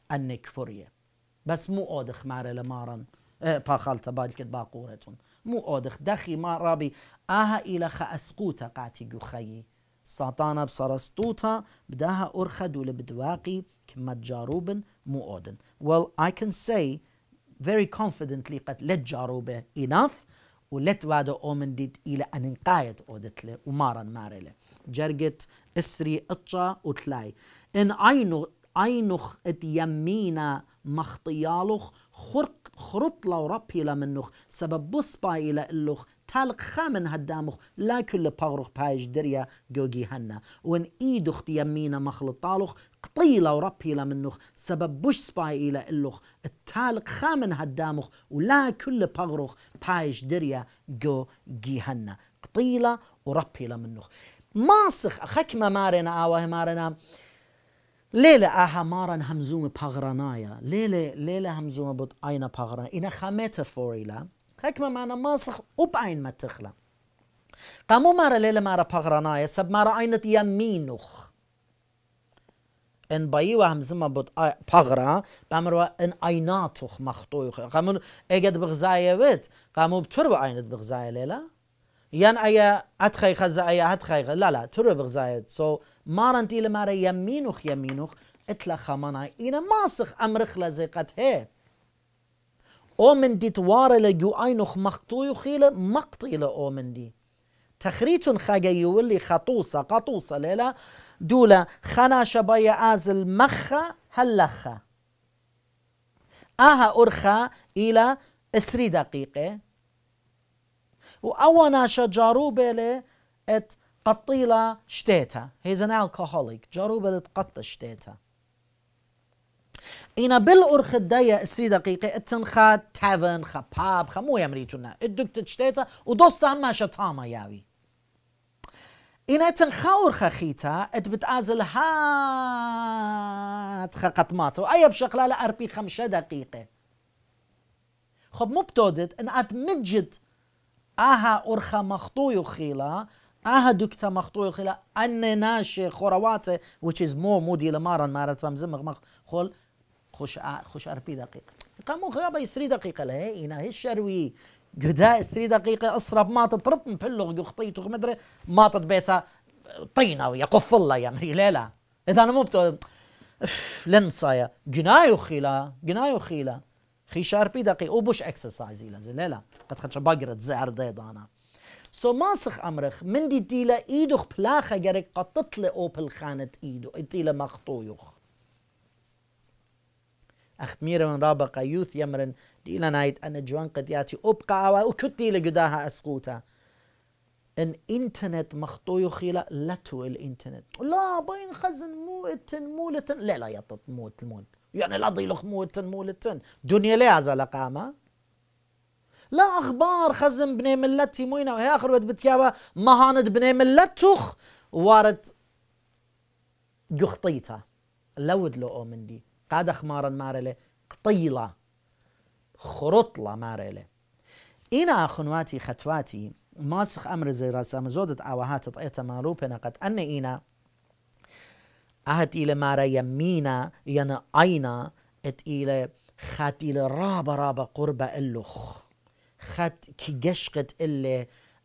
أنك فرية بس مو أودخ ماري لمارن باخالتا بالكت باقورتون مو أودخ دخي ما رابي آها إلى خأسقوتا قاتي خيي ساطانا بصرستوتا بداها أرخد ولا بدواقي كما جاروبن مو أودن. Well, I can say very confidently قد لت جاروبة enough ولت وادا أومن ديت إلى أن انقايت أودتله ومارن مارله جرجت اسري اطشا وتلاي ان عينخ ات يمينا مخطيالخ خرط لو ربي لمنخ سبب بصبا إلى اللخ تالق خامن هدامخ لا كل باغرخ بايج دريا جوجي هنا وان ايدخ يمينا مخلطالخ قطيلة وربي لمنخ سبب بش سباي إلى اللخ التالق خامن هدامخ ولا كل باغرخ بايج دريا جوجي هنا قطيلة وربي لمنخ ماسخ خكمة مارنا آوه مارنا ليلة آها مارن همزوم باغرانايا ليلة همزوم بود أين باغرانا إنا خامته فوريلا خكمة معنا ماسخ وبأين ما تخلى قامو مارا ليلة مارا باغرانايا سب مارا أينت يمينوخ إن بايوا همزوم بود باغرا بامروا إن أيناتوخ مخطويخ قامون إجد بغزايا بيت قامو بتروا أينت بغزايا ليلة ين أيا أتخي خزا أيا أتخي لا ترى بغزايد سو مارنتي لمارا يمينوخ اتلا خمانا إنا ماسخ أمرخ لزيقت هي أومن دي توار لجو أينوخ مقطويخ إلى مقطي أومن دي تخريتون خاجا يولي قطوصة ليلة دولا خنا شبايا آزل مخا هلخا آها أرخا إلى 3 دقيقة وأونا جاروبة له ات قطيلة شتيتا he's an alcoholic جاروبة لتقطى شتيتا إنا بالأرخ الداية 3 دقيقة اتنخا تافن خا باب خا مو يمريتونا الدكتة شتيتا ودوستا ما شطامة ياوي إنا اتنخا أرخا خيتا ات بتآزل هات خا قطماتو أي بشغلة لأربي 5 دقيقة خب مو بتودت إن اتمجد آها أرخا مخطوي خيلا آها دكتا مخطوي خيلا أن ناشي خورواته which is more مودي لمارن مارت فمزمغ خول خوش 4 دقيقة قاموا غيابا 3 دقيقة لهي إنا هي الشروي قدا 3 دقيقة أصرب ما تطرب مبلغ يخطيتو مدري ما تطبيتها طينة ويقف الله يا مري لا إذا أنا مو بتو لنصايا جنايو خيلا خي 4 دقيقة وبوش اكسرسايز لا قد خدش باقرت زعر ضيضانا سو ماسخ أمرخ من دي ديلا إيدوخ بلاخة جارك قد تطلع أوبل خانة إيدو ديلا مخطويوخ أخت ميرا من رابقة يوث يمرن ديلا نايت أنا جوان قد ياتي أبقى وكتي لقداها أسقوتا ان انترنت مخطويوخي لا تو الانترنت لا باين خزن مولتن لا يطط موت يعني لا ضيلخ مولتن دنيا لا زال قامة لا أخبار خزن بني ملتي موينة وهي آخر ود بتيابا مهاند بني ملتوخ وارد جخطيتا لود لو من دي قاد أخمارا مارلي قطيلة خرطلة مارلي إنا أخنواتي ختواتي ماسخ أمر زي راسا مزودت عواهات طئيتا ماروبنا قد أن إنا أهت إلى مارا يمينا ينا أينا ات إلى خات إلى رابا قربة اللخ خات كي قشقت إلي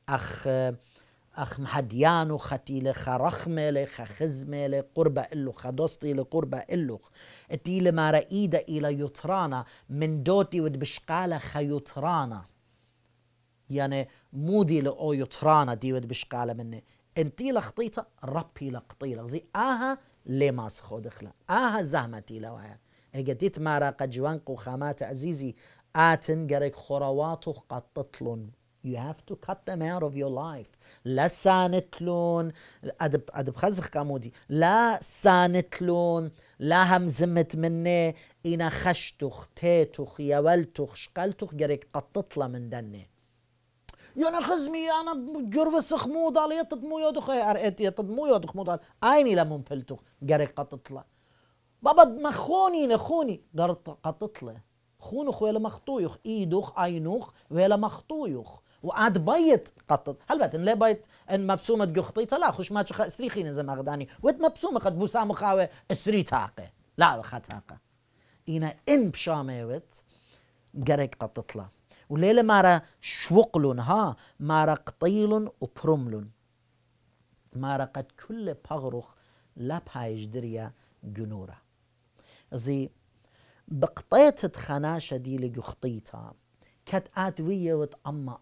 أخ محديانو خات إلى خرخمة خخزمة قربة اللخ خدوستي إلى قربة اللخ ات إلى مارا إيدا إلى يطرانا من دوتي ود بشقالة خيطرانا يعني مودي لأو يطرانا دي ود بشقالة مني انتي لخطيطة ربي لقطيلة زي آها ليه ما سخو دخلة آها زهمتي لوها اجديت مارا قد جوانقو خامات عزيزي آتن قريك خرواتو قد تطلون you have to cut them out of your life لا سانتلون أدب خزخ كامودي لا سانتلون لا همزمت مني إنا خشتوخ تيتوخ يولتوخ شقلتوخ قريك قد تطلع من دني يانا خزمي انا جرفس خمود على يطد مو يدخ ارئت يطد مو يدخ مود عيني لمن بلتو قري قططله بابا مخوني نخوني قرط قططله خونو خويا مخطويخ ايدوخ عينوخ ولا مخطويخ وعاد بيت قطط هل بات لا بيت ان مبسومه جخطيته لا خش ما اسريخين زي مغداني وت مبسومه قد بوسام خاوه اسري تاقه لا خطاقه إنا إن بشاميوت قرق قططلا وليلة مارا شوقلون ها مارا قطيلون وبرملون مارا قد كل بغرخ لا بهايج دريا جنورة زي بقطيت خناشة دي لجخطيتها كت آتوية وتأمى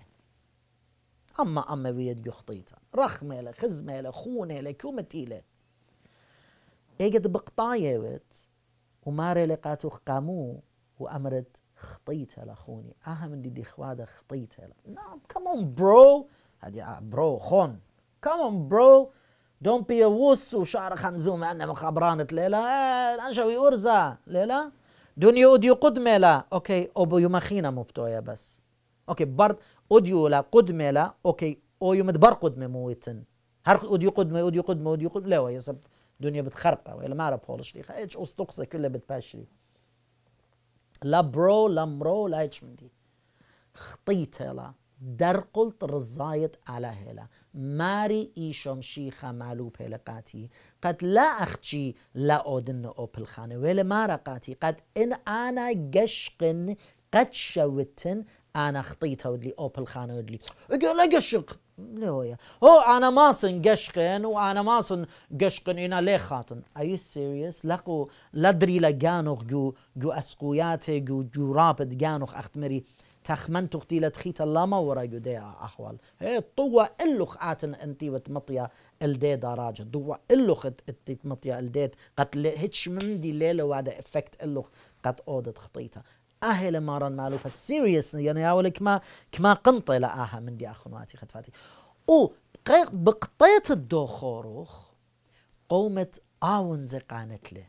أما ويد جخطيتها رخمة خزمة خونة كومتيلة اجد بقطاية وت وماري لقاتوخ قامو وأمرت خطيتها لخوني من دي خوادة خطيتها نعم كمان برو هدي برو خون كمان برو don't be a wuss وشعر خمزوم عنا مخابرانة ليلة أنشوي أرزا ليلة دنيا أوديو قدمة لا أوكي أبو يمخينا مبتوية بس أوكي برد أوديو لا قدمة لا أوكي أو يمدبر قدمة مويتن هر أوديو قدمة لا ويسب دنيا بتخربة ولا ما أعرف هولش ليخ إيش أستقصى كله بتباشري لا برو لا مرو لا إيش مندي خطيتها لا درقلت رزايت على هلا ماري إيشم شيخة معلوب هلقاتي قد لا أختي لا أودن أوبل خانة ولا ما رقاتي قد إن أنا قشقن قد شوتن أنا خطيتها ودلي أوبل خانة ودلي لا قشق لا هو أنا ماسن قشقن وأنا ماسن قشقن إنا ليه خاطن Are you serious؟ لقو لدري لقانوخ جو أسقوياتي جو رابط قانوخ أختمري تخمن تختيلة خيت الله ما ورا جديها أحوال هي طوة إلوخ آتن أنتي وتمطيا الديد راجع طوة إلوخ تمطيا الديد قد هيتش من دي ليلة وعدا إفكت إلوخ قد أودت خطيتها أهل مارن معلوفة سيريس يعني أولك كما قنطة لآها من دي أخواتي خطفاتي بقطيت الدوخوروخ قومت آون زقانت له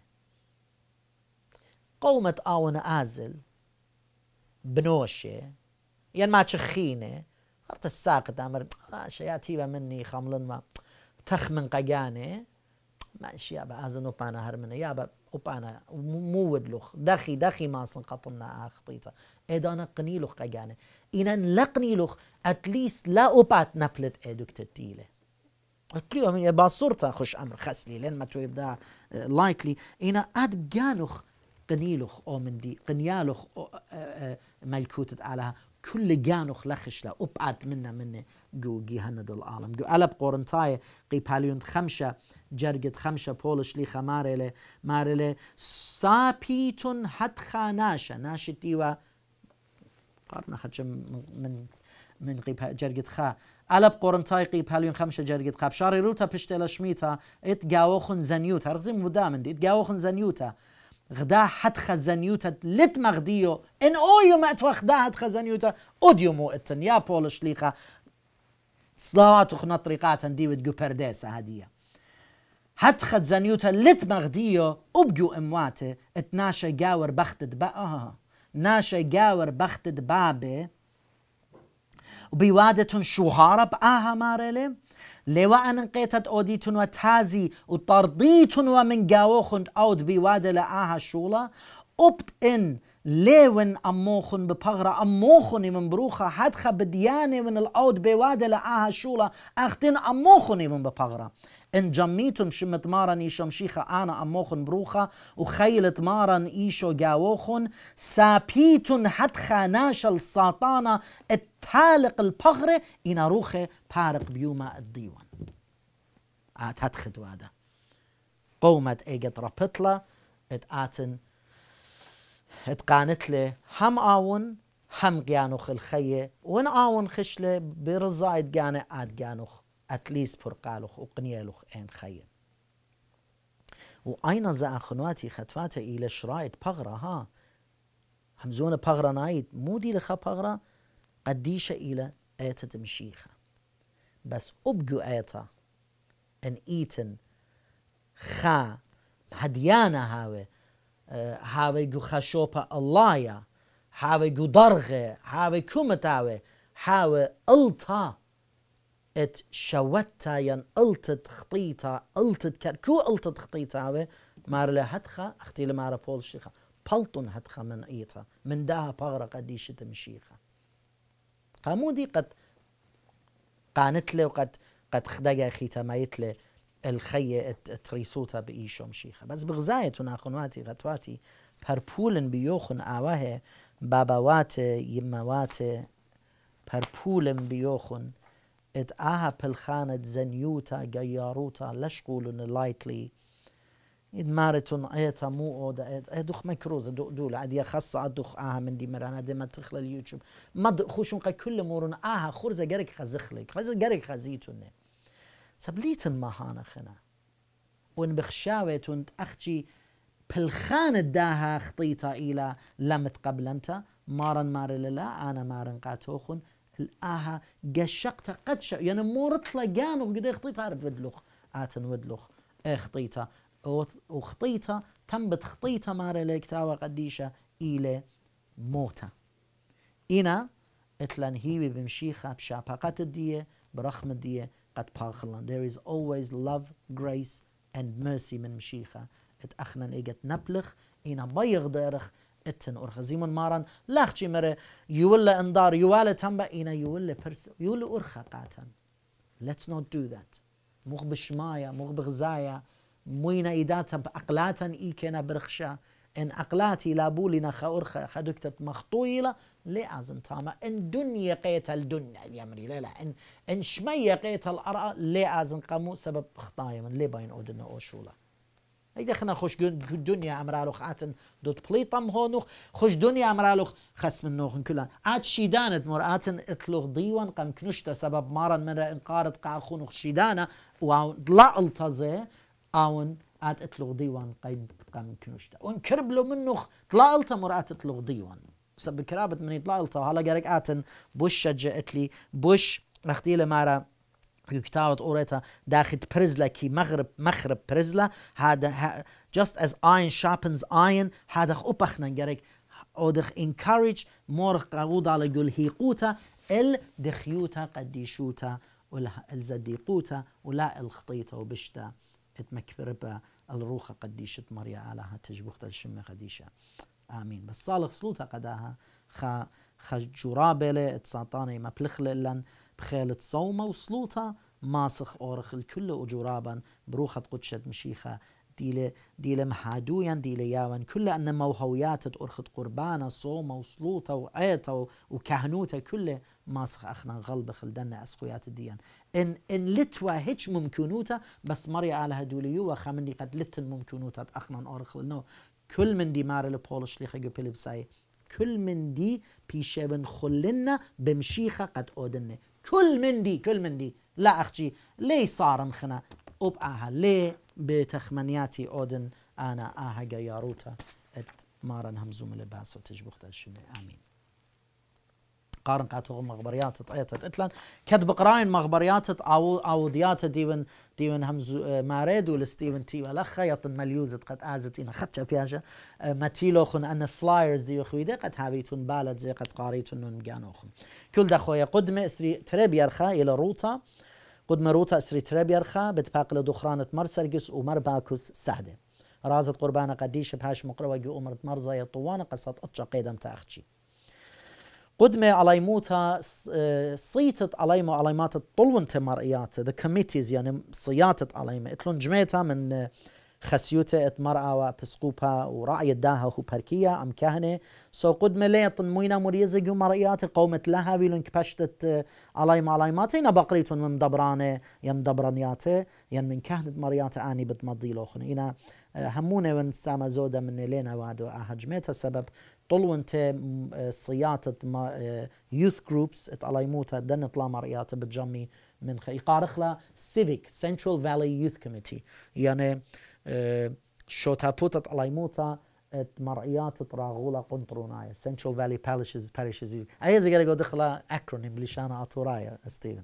قومت آون آزل بنوشة يعني ما تشخينه قرت الساقط أمر شياتيبا مني خملن ما تخمن قجانه ما يابا أزن وبانا هرمنا يابا وبانا مود لخ دخي ما سنقطنا خطيطة إدانا قني لخ قجانه إنا نلقني لخ أتليست لا أبات نبلت إدوك تتيله أتليو من باصورتا خش أمر خسلي لين ما تو يبدأ لايكلي إنا أدب جانوخ قنيلوخ أو من دي قنيالوخ ملكوتة علىها كل جانوخ لخش لا أبعد منا جو جهند العالم جو ألب قرنطاية قيباليون 5 جرجت 5 بولش لي مارله سابيتون حد خاناشة ناشتيوا قارنا خدش من قيب جرجت خا ألب قرنطاي قيباليون 5 جرجت خا بشاري روتا بشتلا شميتا اتجاوخن زنيوتا رغزين مدامن دي اتجاوخن زنيوتا غدا حد خزنيوتا لت مغديو ان اويو ما اتوخدا خزنيوتا اوديو مو اتن يا بولش ليخا صلوات وخنا طريقات دي وتجو برديسة هدية حد خزنيوتا لت مغديو وبجو امواته اتناشا جاور بختد بقى ناشا جاور بختد بابي وبيوادتن شوهارة بقاها مارلي لواء نقيتت أوديتن وتازي وطرديتن ومن جاوخن أود بيوادة لآها شولا أبت إن ليون أموخن ببغرة أموخن من بروخة حدخ بديانة من الأود بيوادة لآها شولا أختن أموخن من ببغرة إن جميتن شمت مارن إيشو مشيخة أنا أموخن بروخة وخيلت مارن إيشو جاوخن سابيتن حدخ ناشا الساطانة التالق البغرة إنا روخة بارق بيوما الديوان هتخد وادا قومت ايجت رابطلة اتقاتن اتقانت له هم آون هم جانوخ الخية وان آون خشله برزايد جانه آد جانوخ اتليس برقالوخ وقنيالوخ ان خية وأين زا أخنواتي خطفاته إلى شرايط بغرة ها همزون بغرة نايد مودي لخا بغرة قديشة إلى آيتة مشيخة بس أبقو آيتا ان إيتن خا هديانا هاوي جو خشوبة الله هاوي جو درغة هاوي كومتاوي هاوي ألتا ات شوتا ين ألتت خطيتا ألتت كو ألتت خطيتاوي مارلا هدخا اختي لمارا بول شيخا بلطن هدخا من إيتا من داها بغرة قديشة مشيخة قامودي قد قانت له قد خدقا خيتا ما يتله الخية تريسوتا بإيشو مشيخة بس بغزاية هنا خنواتي غتواتي پرپولن بیوخن آوه باباوات يموات پرپولن بیوخن ات آها پلخانت زنيوتا جياروتا لشقولن لايتلي إد مارتون ايتا مو اودا ادوخ مكروزة دول عادية خاصة ادوخ آها من دي مرانا دي ما تخلى اليوتيوب ما خوشون قا كل مورون آها خورزة جارك خزخلك جارك خزيتون سبليتن ماهانا خنا ون بخشاوت ون اختي بلخان داها خطيتا الى لمت قبل انت مارن لا انا مارن قاتوخن الآها قشقتا قد يعني مورت لقانو قد خطيتا عرف ودلوخ آتن ودلوخ خطيتا وخطيتا تنبت خطيتا ماري ليكتاوا قديشة إلى موتا إنا اتلان هيوي بمشيخة بشابقات الدية برخم الدية قد باخلان there is always love, grace and mercy من مشيخة اتأخنا ايجت نبلخ إنا بيغ دارخ اتن أرخزيمون ماران لاخشي مرة يولا اندار يوالا تنبا إنا يولا برس يولا أرخا قاتن let's not do that مغ بشمايا مغ بغزايا موينا إيداتا بأقلاتا إيكينا برخشا إن أقلاتي لابولنا خأرخا خدكتت مخطويلة لأزن تاما إن دنيا قيت الدنيا يمري لا إن شمية قيت الأرأ لأزن قامو سبب خطايا من لي باين أودنا أوشولا هيدا خنا خوش دنيا أمرالوخ آتن دوت بليطم هونوخ خوش دنيا أمرالوخ خس من نوخن كلها آت شيدانت مر آتن اتلوخ ديوان قام كنشتا سبب مارن من انقارت قاخونوخ شيدانا وطلع التزي آون آت اتلوخ ديوان قام كنشتا ونكربلو منوخ طلع التا مر آت اتلوخ ديوان سبب كرابت من يطلع التا هلا قارك آتن بوش جاءتلي بوش اختيلة مارا يكتاوت أوريتا داخل برزلا كي مغرب برزلا هذا just as iron sharpens iron هذا أبخنا جرك أودخ encourage مورخ قاود على جل هيقوتا دخيوتا قديشوتا ولا الزديقوتا ولا الخطيتا وبشتا اتمكبربا الروخة قديشت مريا علىها تجبخت الشمة قديشة آمين بس صالح صلوتا قداها خ جرابلة اتساطاني ما بلخللن بخيلة صومة وصلوتا ماسخ أورخ الكل وجرابا بروخة قدشة مشيخة ديلة محادويا ديلة ياوان كل أن موهويات أرخت قربانا صومة وصلوتا وعيتا وكهنوتا كله ماسخ أخنا غلب خلدنا أسقويات الديان إن لتوا هيج ممكنوتا بس مريا على هدوليو وخمني قد لتن ممكنوتا أخنا أورخ لنو كل من دي مار لبولش ليخي قبل بساي كل من دي بيشابن خلنا بمشيخة قد أودن كل من دي لا أخجي لي صار خنا أبقاها لي بتخمنياتي أودن أنا آها جياروتا ات مارن همزوم لباس وتجبخت الشمي آمين قارن قاتو مغبريات طيتت اتلان كتب قراين مغبريات او ديات ديون همزو مارد ولستيفن تي ولا خيط مليوزت قد ازتينا خدشه بياجا ماتيلوخن ان فلايرز ديو خويده قد هابيتون بالد زي قد قاريتون نجانوخن كل دخويا قدم اسري تربيرخا الى روتا قدم روتا اسري تربيرخا بتباقل دخرانه مرسرجس ومرباكوس سهده رازت قربانه قديش بهاش مقروه جو امرت مرزا يطوانه قصت اتشا قيدم تاخشي قدمة عليموتا صيتت عليمو عليمات طلونت مرئيات the committees يعني صياتت عليمة اتلون جميتا من خسيوتا اتمرأة وبسقوبها ورعي الداها هو بركية ام كهنة سو قدمة ليطن موينا مريزة ماريات قومت لها ويلون كبشتت عليمات هنا بقريتون من دبرانة يم دبرانياته ين من كهنة مريات اني بتمضي لوخن هنا همونه ون ساما زودا من لينا وادو اهجمتها سبب طلونت صياتة youth groups اتعليموتا دن طلا مريات بتجمي من يقارخلا civic Central Valley Youth Committee يعني شو تابوتا اتعليموتا ات مريات تراغولا قنطرونايا Central Valley Parishes ايزا قرقو دخلا acronym لشانا اطورايا ستيفن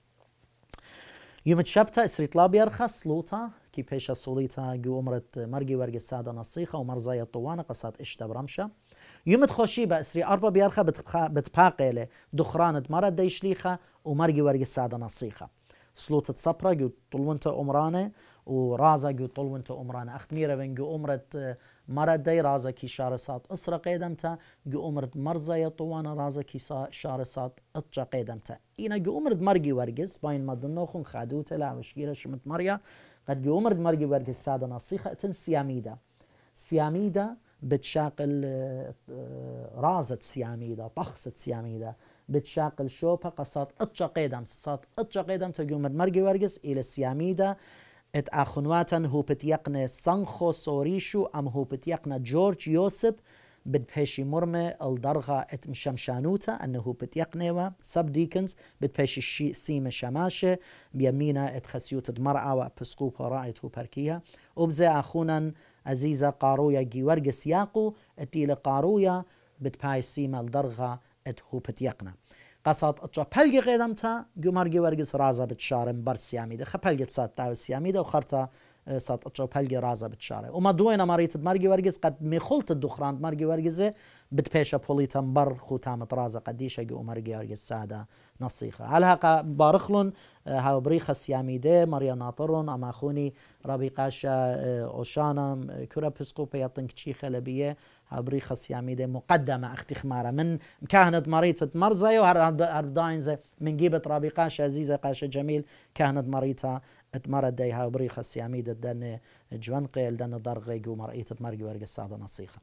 يوم تشبتا اسريت لا بيرخص لوتا كي بيشا صوليتا جو امرت مرقي ورق السادة نصيخة ومرزايا طوانة قصات اشتا برمشة يوم تخوشيبا اسري أربا بيرخة بتباقي دخرانة مرد ديشليخة ومرقي ورق السادة نصيخة سلوطة صبرا جو طلونتا أمرانة ورازا جو طلونتا أمرانة أخت ميرا بين جو أمرت مرد دي رازا كي شارسات أسرى قيدمتا جو أمرت مرزايا طوانة رازا كي شارسات اتجا قيدمتا إنا جو أمرت مرقي ورقس باين مدنوخن خادوتا لا وشكيرا شمت مريا قد جو أمرت مرقي ورقس السادة نصيخة اتن سياميدا بتشاقل رازة سياميدا طخصة سياميدا بتشاقل شوبها قصات اتشا قيدم صات اتشا قيدم تقوم المرقي ورقس إلى السياميدا ات اخنواتن هو بتيقن سانخو سوريشو ام هو بتيقن جورج يوسف بتبيشي مرمى الدرغة ات مشمشانوتا انه بتيقنوا سب ديكنز بتبيشي سيمة شماشة بيمينا ات خسيوت مرأة وبسقوبها رايت هو بركيها وبزي اخونا عزيزة قارويا جيورجس ياقو اتي لقارويا بتباي سيمة الدرغة ات هو بتيقنا قصات اتشا بلغي غيدمتا جمرجي ورقس رازا بتشارم بر سياميدا خبلغي تصات تاو السياميدا وخرطة صات اتشا بلغي رازا بتشارم وما دوينا مريت مرجي ورقس قد مخلط الدخران مرجي ورقس بتبيشا بوليتا بر خوتامة رازا قديشا جو مرجي ورقس سادة نصيخة هلها بارخلون هاو بريخة السياميدا مريا ناطرون اما اخوني رابي قاشا اوشانم كورا بسقوبة يطنك تشيخة لبيه بريخة سياميدة مقدمة اختي خمارة من كانت مريضة مرزية وهرداينزة من جيبة رابقاش عزيزة قاشة جميل كانت مريضة اتمرد ديها بريخة سياميدة دان جوانقيل دان ضرغي جو مرئيتة مرقي ورق السادة نصيخة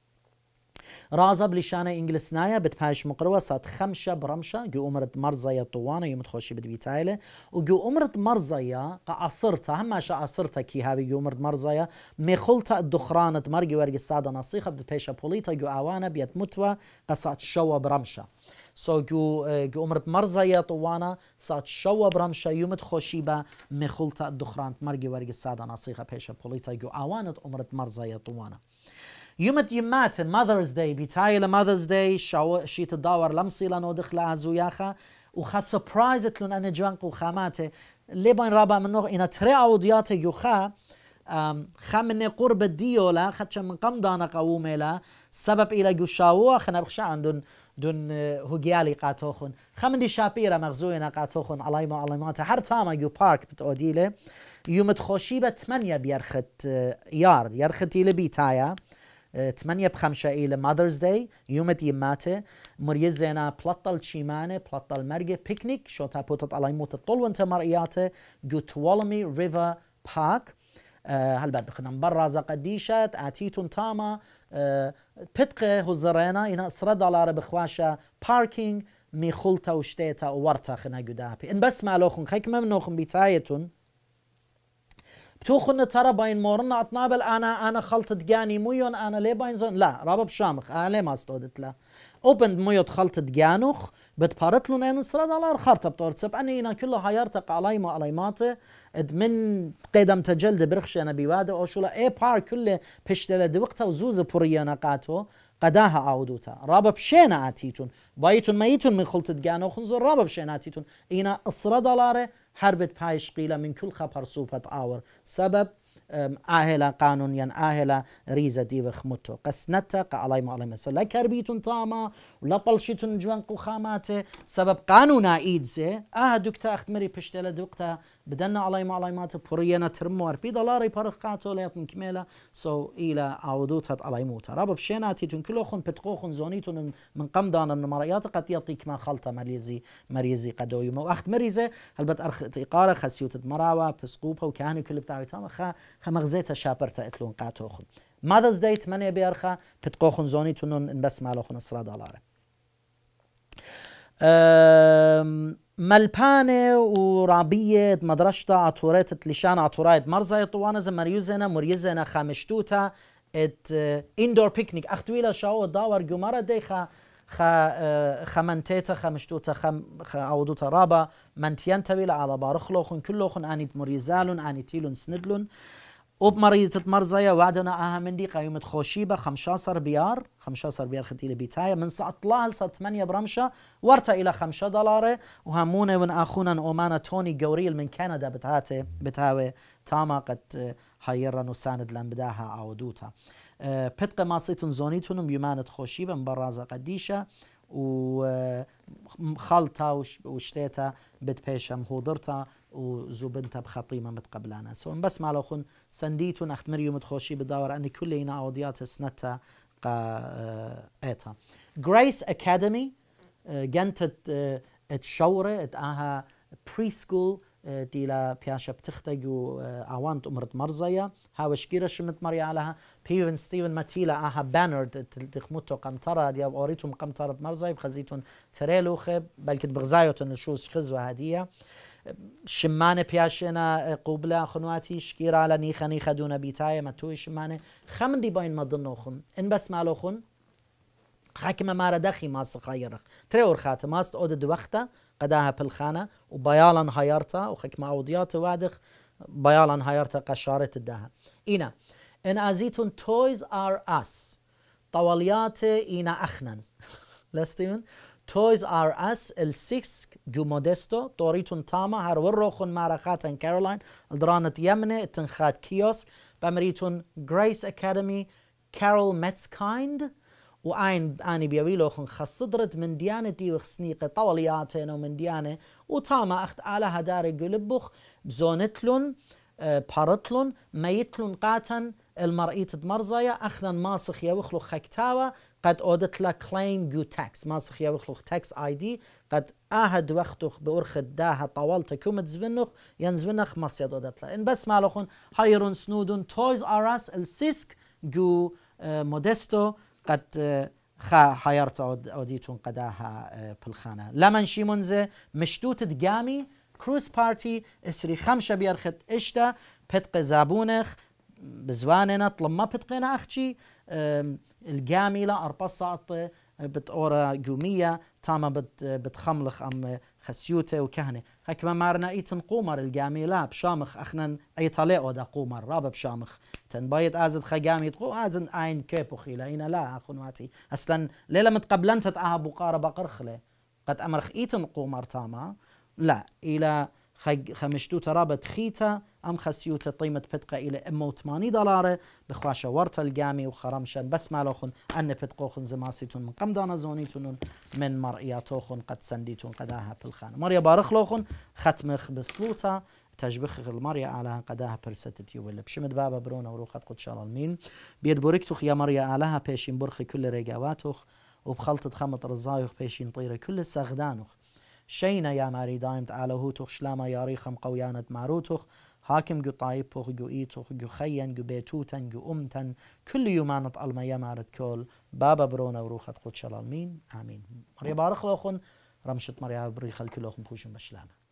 رازب لشانة انجلسنايا بتباش مقروة صات خمشة برمشة جو امرت مرزية طوانة يوم تخشي بدبيتايلة وجو امرت مرزية قعصرتها هما شا عصرتها كي هاوي جو امرت مرزية ميخلتها الدخرانة مرقي ورق السادة نصيخة بتباش بوليتا جو اوانا بيت متوى قصات شوى برمشة جو امرت مرزية طوانة صات شوى برمشة يوم تخشي با ميخلتها الدخرانة مرقي ورق السادة نصيخة بيش بوليتا جو اوانا امرت مرزية طوانة يوم يمات ماذرز داي بيتايل ماذرز داي شي تداور لمصي لانو دخل ازوياخا وخا سبرايزت لون انا جوانق وخاماته اللي بين رابع منو انا تري عودياته يوخا خا من قرب الديولا خدش من قمدانا قوميلا سبب الى جوشاوا خنا بخشا عندن دون هوجيالي قاتوخن خمن دي شابيرا مغزوينا قاتوخن عليمات هر تاما جو بارك بتوديله يوم تخوشيبه 8 بيرخت يار يرختي لبيتايا 8 ب5 إلى ماذرز داي يوم يماته مريزنا بلطل شيمانه بلطل مرقه بيكنيك شوتا بوتت على يموت الطول وانت مرئياته جو توالمي ريفر بارك هل بعد بخدنا برا قديشة اتيتون تاما بتقه هزرينا إنا سرد على بخواشة باركينج مي خلطة وشتيتا وورتا خنا قدابي ان بس ما لوخن خيك ممنوخن بتايتون بتوخن ترى باين مورنا اطنابل انا خلطت جاني ميون انا ليه باين زون لا رابب شامخ انا ليه ما استودت له اوبن ميوت خلطت جانوخ بتبارت لون ان سرد على خرطه بتورتسب اني انا كله هايرتق عليماته من قدم تجلد برخش انا بيواده او شو لا اي بار كله بشتله دوقته وزوز بوريانا قاتو قداها عودوتا رابب شينا اتيتون بايتون ميتون من خلطت جانوخ نزور رابب شينا اتيتون انا اسرد على حربة بايش قيلة من كل خبر سوبة آور سبب آهلا قانون ين آهلا ريزة دي خمتو قسنتا قالاي ما علي مثلا لا كربيتون طاما ولا بلشيتون جوان قخاماته سبب قانون ايدزه دكتا اختمري بشتلا دكتا بدنا علي ما علي ماته بورينا ترموار في دولاري برقاتو ليطن كميلة سو إلى عودوتها علي موتا رابب شيناتيتون كلوخن بتقوخن زونيتون من قمدان النمريات قد يعطيك ما خلطة مريزي قدويمة واخت مريزة هل بت إقارة خسيوت مراوة بسقوبها وكانوا كل بتاعي تاما خمغزيتها شابرتا اتلون قاتوخن ماذرز داي 8 بيرخا بتقوخن زونيتون بس مالوخن اسرا دولار ملبانه ورابيه مدرشتا عطورات لشان عطورات مرزاي طوانه مريزنا خامشتوتا ات اندور بيكنيك اختويلا شاو داور جمره ديخا خمنتيتا خمشتوتا عودوتا رابا منتينتويلا على بارخلوخن كلوخن اني مريزالون اني تيلون سندلون وبمريضة مرزايا وعدنا من دي قيمة خوشيبة 15 بيار ختيلة بيتايا من سأطلع لسا 8 برمشة ورتا إلى $5 وهمونة ون أخونا أومانا توني قوريل من كندا بتاوي تاما قد هايرن وساند لن بداها عودوتا بتقى ماسيتون زونيتون بيمانة خوشيبة مبرازة قديشة وخلطة وشتيتا بتبيشة مهودرتا وزوبنتا بخطيمة متقبلانا سوين بس معلوخون سنديتون اخت مريوم تخوشي بدور اني كلينا عوديات سنتا ايتا Grace Academy جنت تشورة اتاها بري سكول ديلا بياشا بتختجو اوانت امرت مرزية هاوش كيرا شمت مريا لها بيفن ستيفن ماتيلا اها بانرد تخمتو قمطرة دي اوريتهم قمطرة مرزية بخزيتون تريلو خب بلكت بغزايتون شوز خزوة هدية شمانه بياشنا قوبلا خنواتي شكيرا على نيخا نيخا دون بيتاية متوي شمانه خمن دي باين مضنوخن ان بس مالوخن حاكمة مارا دخي ما سخيرخ تريور خاتم ماست اود وقتا قداها بالخانة وبيالا هايرتا وحكمة اوديات وادخ بيالا هايرتا قشارت الداها اينا ان ازيتون تويز ار اس طواليات اينا اخنن لستيون تويز ار اس السيكس جو موديستو طوريتون تاما هر وروخن مارا خاتن كارولاين الدرانت يمنه تنخات كيوس بامريتون جريس اكاديمي كارول ميتسكايند وعين اني بيويلوخن خصدرت من ديانتي وخسنيقه طولياتين ومن ديانه وتاما اخت على هداري قلبخ بزونتلون بارتلون ميتلون قاتن المرئيت مرزايا اخنا ماسخ يوخلو خكتاوى قد اودت لك كليم جو تاكس ماسخ يوخلو تاكس اي دي قد اهد وقتخ بأرخد داها طولت كومت زفنخ ينزفنخ ماسياد اودت لك ان بس مالوخن هايرون سنودون تويز ار اس السيسك جو موديستو قد خا حيرت اوديتون قداها بالخانه لمن شي منزه مشتوت دقامي كروز بارتي اسري خمسة بيرخت اشتا بتق زابونخ بزواننا طلما بتقينا اختي الجاملة اربصات بتورا جومية تاما بتخملخ ام خسيوته وكهنه هكما مارنا ايتن قومر الجاملة بشامخ اخنا اي طليقو دا قومر رابا بشامخ تنبايت ازد خجامي تقو ازن اين كيبو خيلا لا اخواتي اصلا ليلة متقبلن تتعها بقارة بقرخله قد امرخ ايتن قومر تاما لا الى خمشتو ترابت خيتا ام خسيوتا طيمة بتقى الى $80 بخواشة ورطة القامي وخرمشن بس مالوخن ان بتقوخن زماسيتون من قمدانا زونيتون من مرئياتوخن قد سنديتون قداها بالخانة مريا بارخلوخن ختمخ بسلوتا تجبخ المريا على قداها برستت يوبل بشمد بابا برونا وروخت قد شاء المين بيد بوريكتوخ يا مريا علىها بيشين برخي كل ريقاواتوخ وبخلطة خمط رزايوخ بيشين طيرة كل السغدانوخ شينا يا ماري دايمت على هوتوخ شلاما يا ريخم قويانت معروتوخ هاكم جو طايبوخ جو ايتوخ جو خيان جو بيتوتن جو امتن كل يومانت الما يمارت كول بابا برونا وروخت قد شلال مين امين مريا بارخ لوخن رمشت مريا بريخ الكلوخن بوشن بشلامه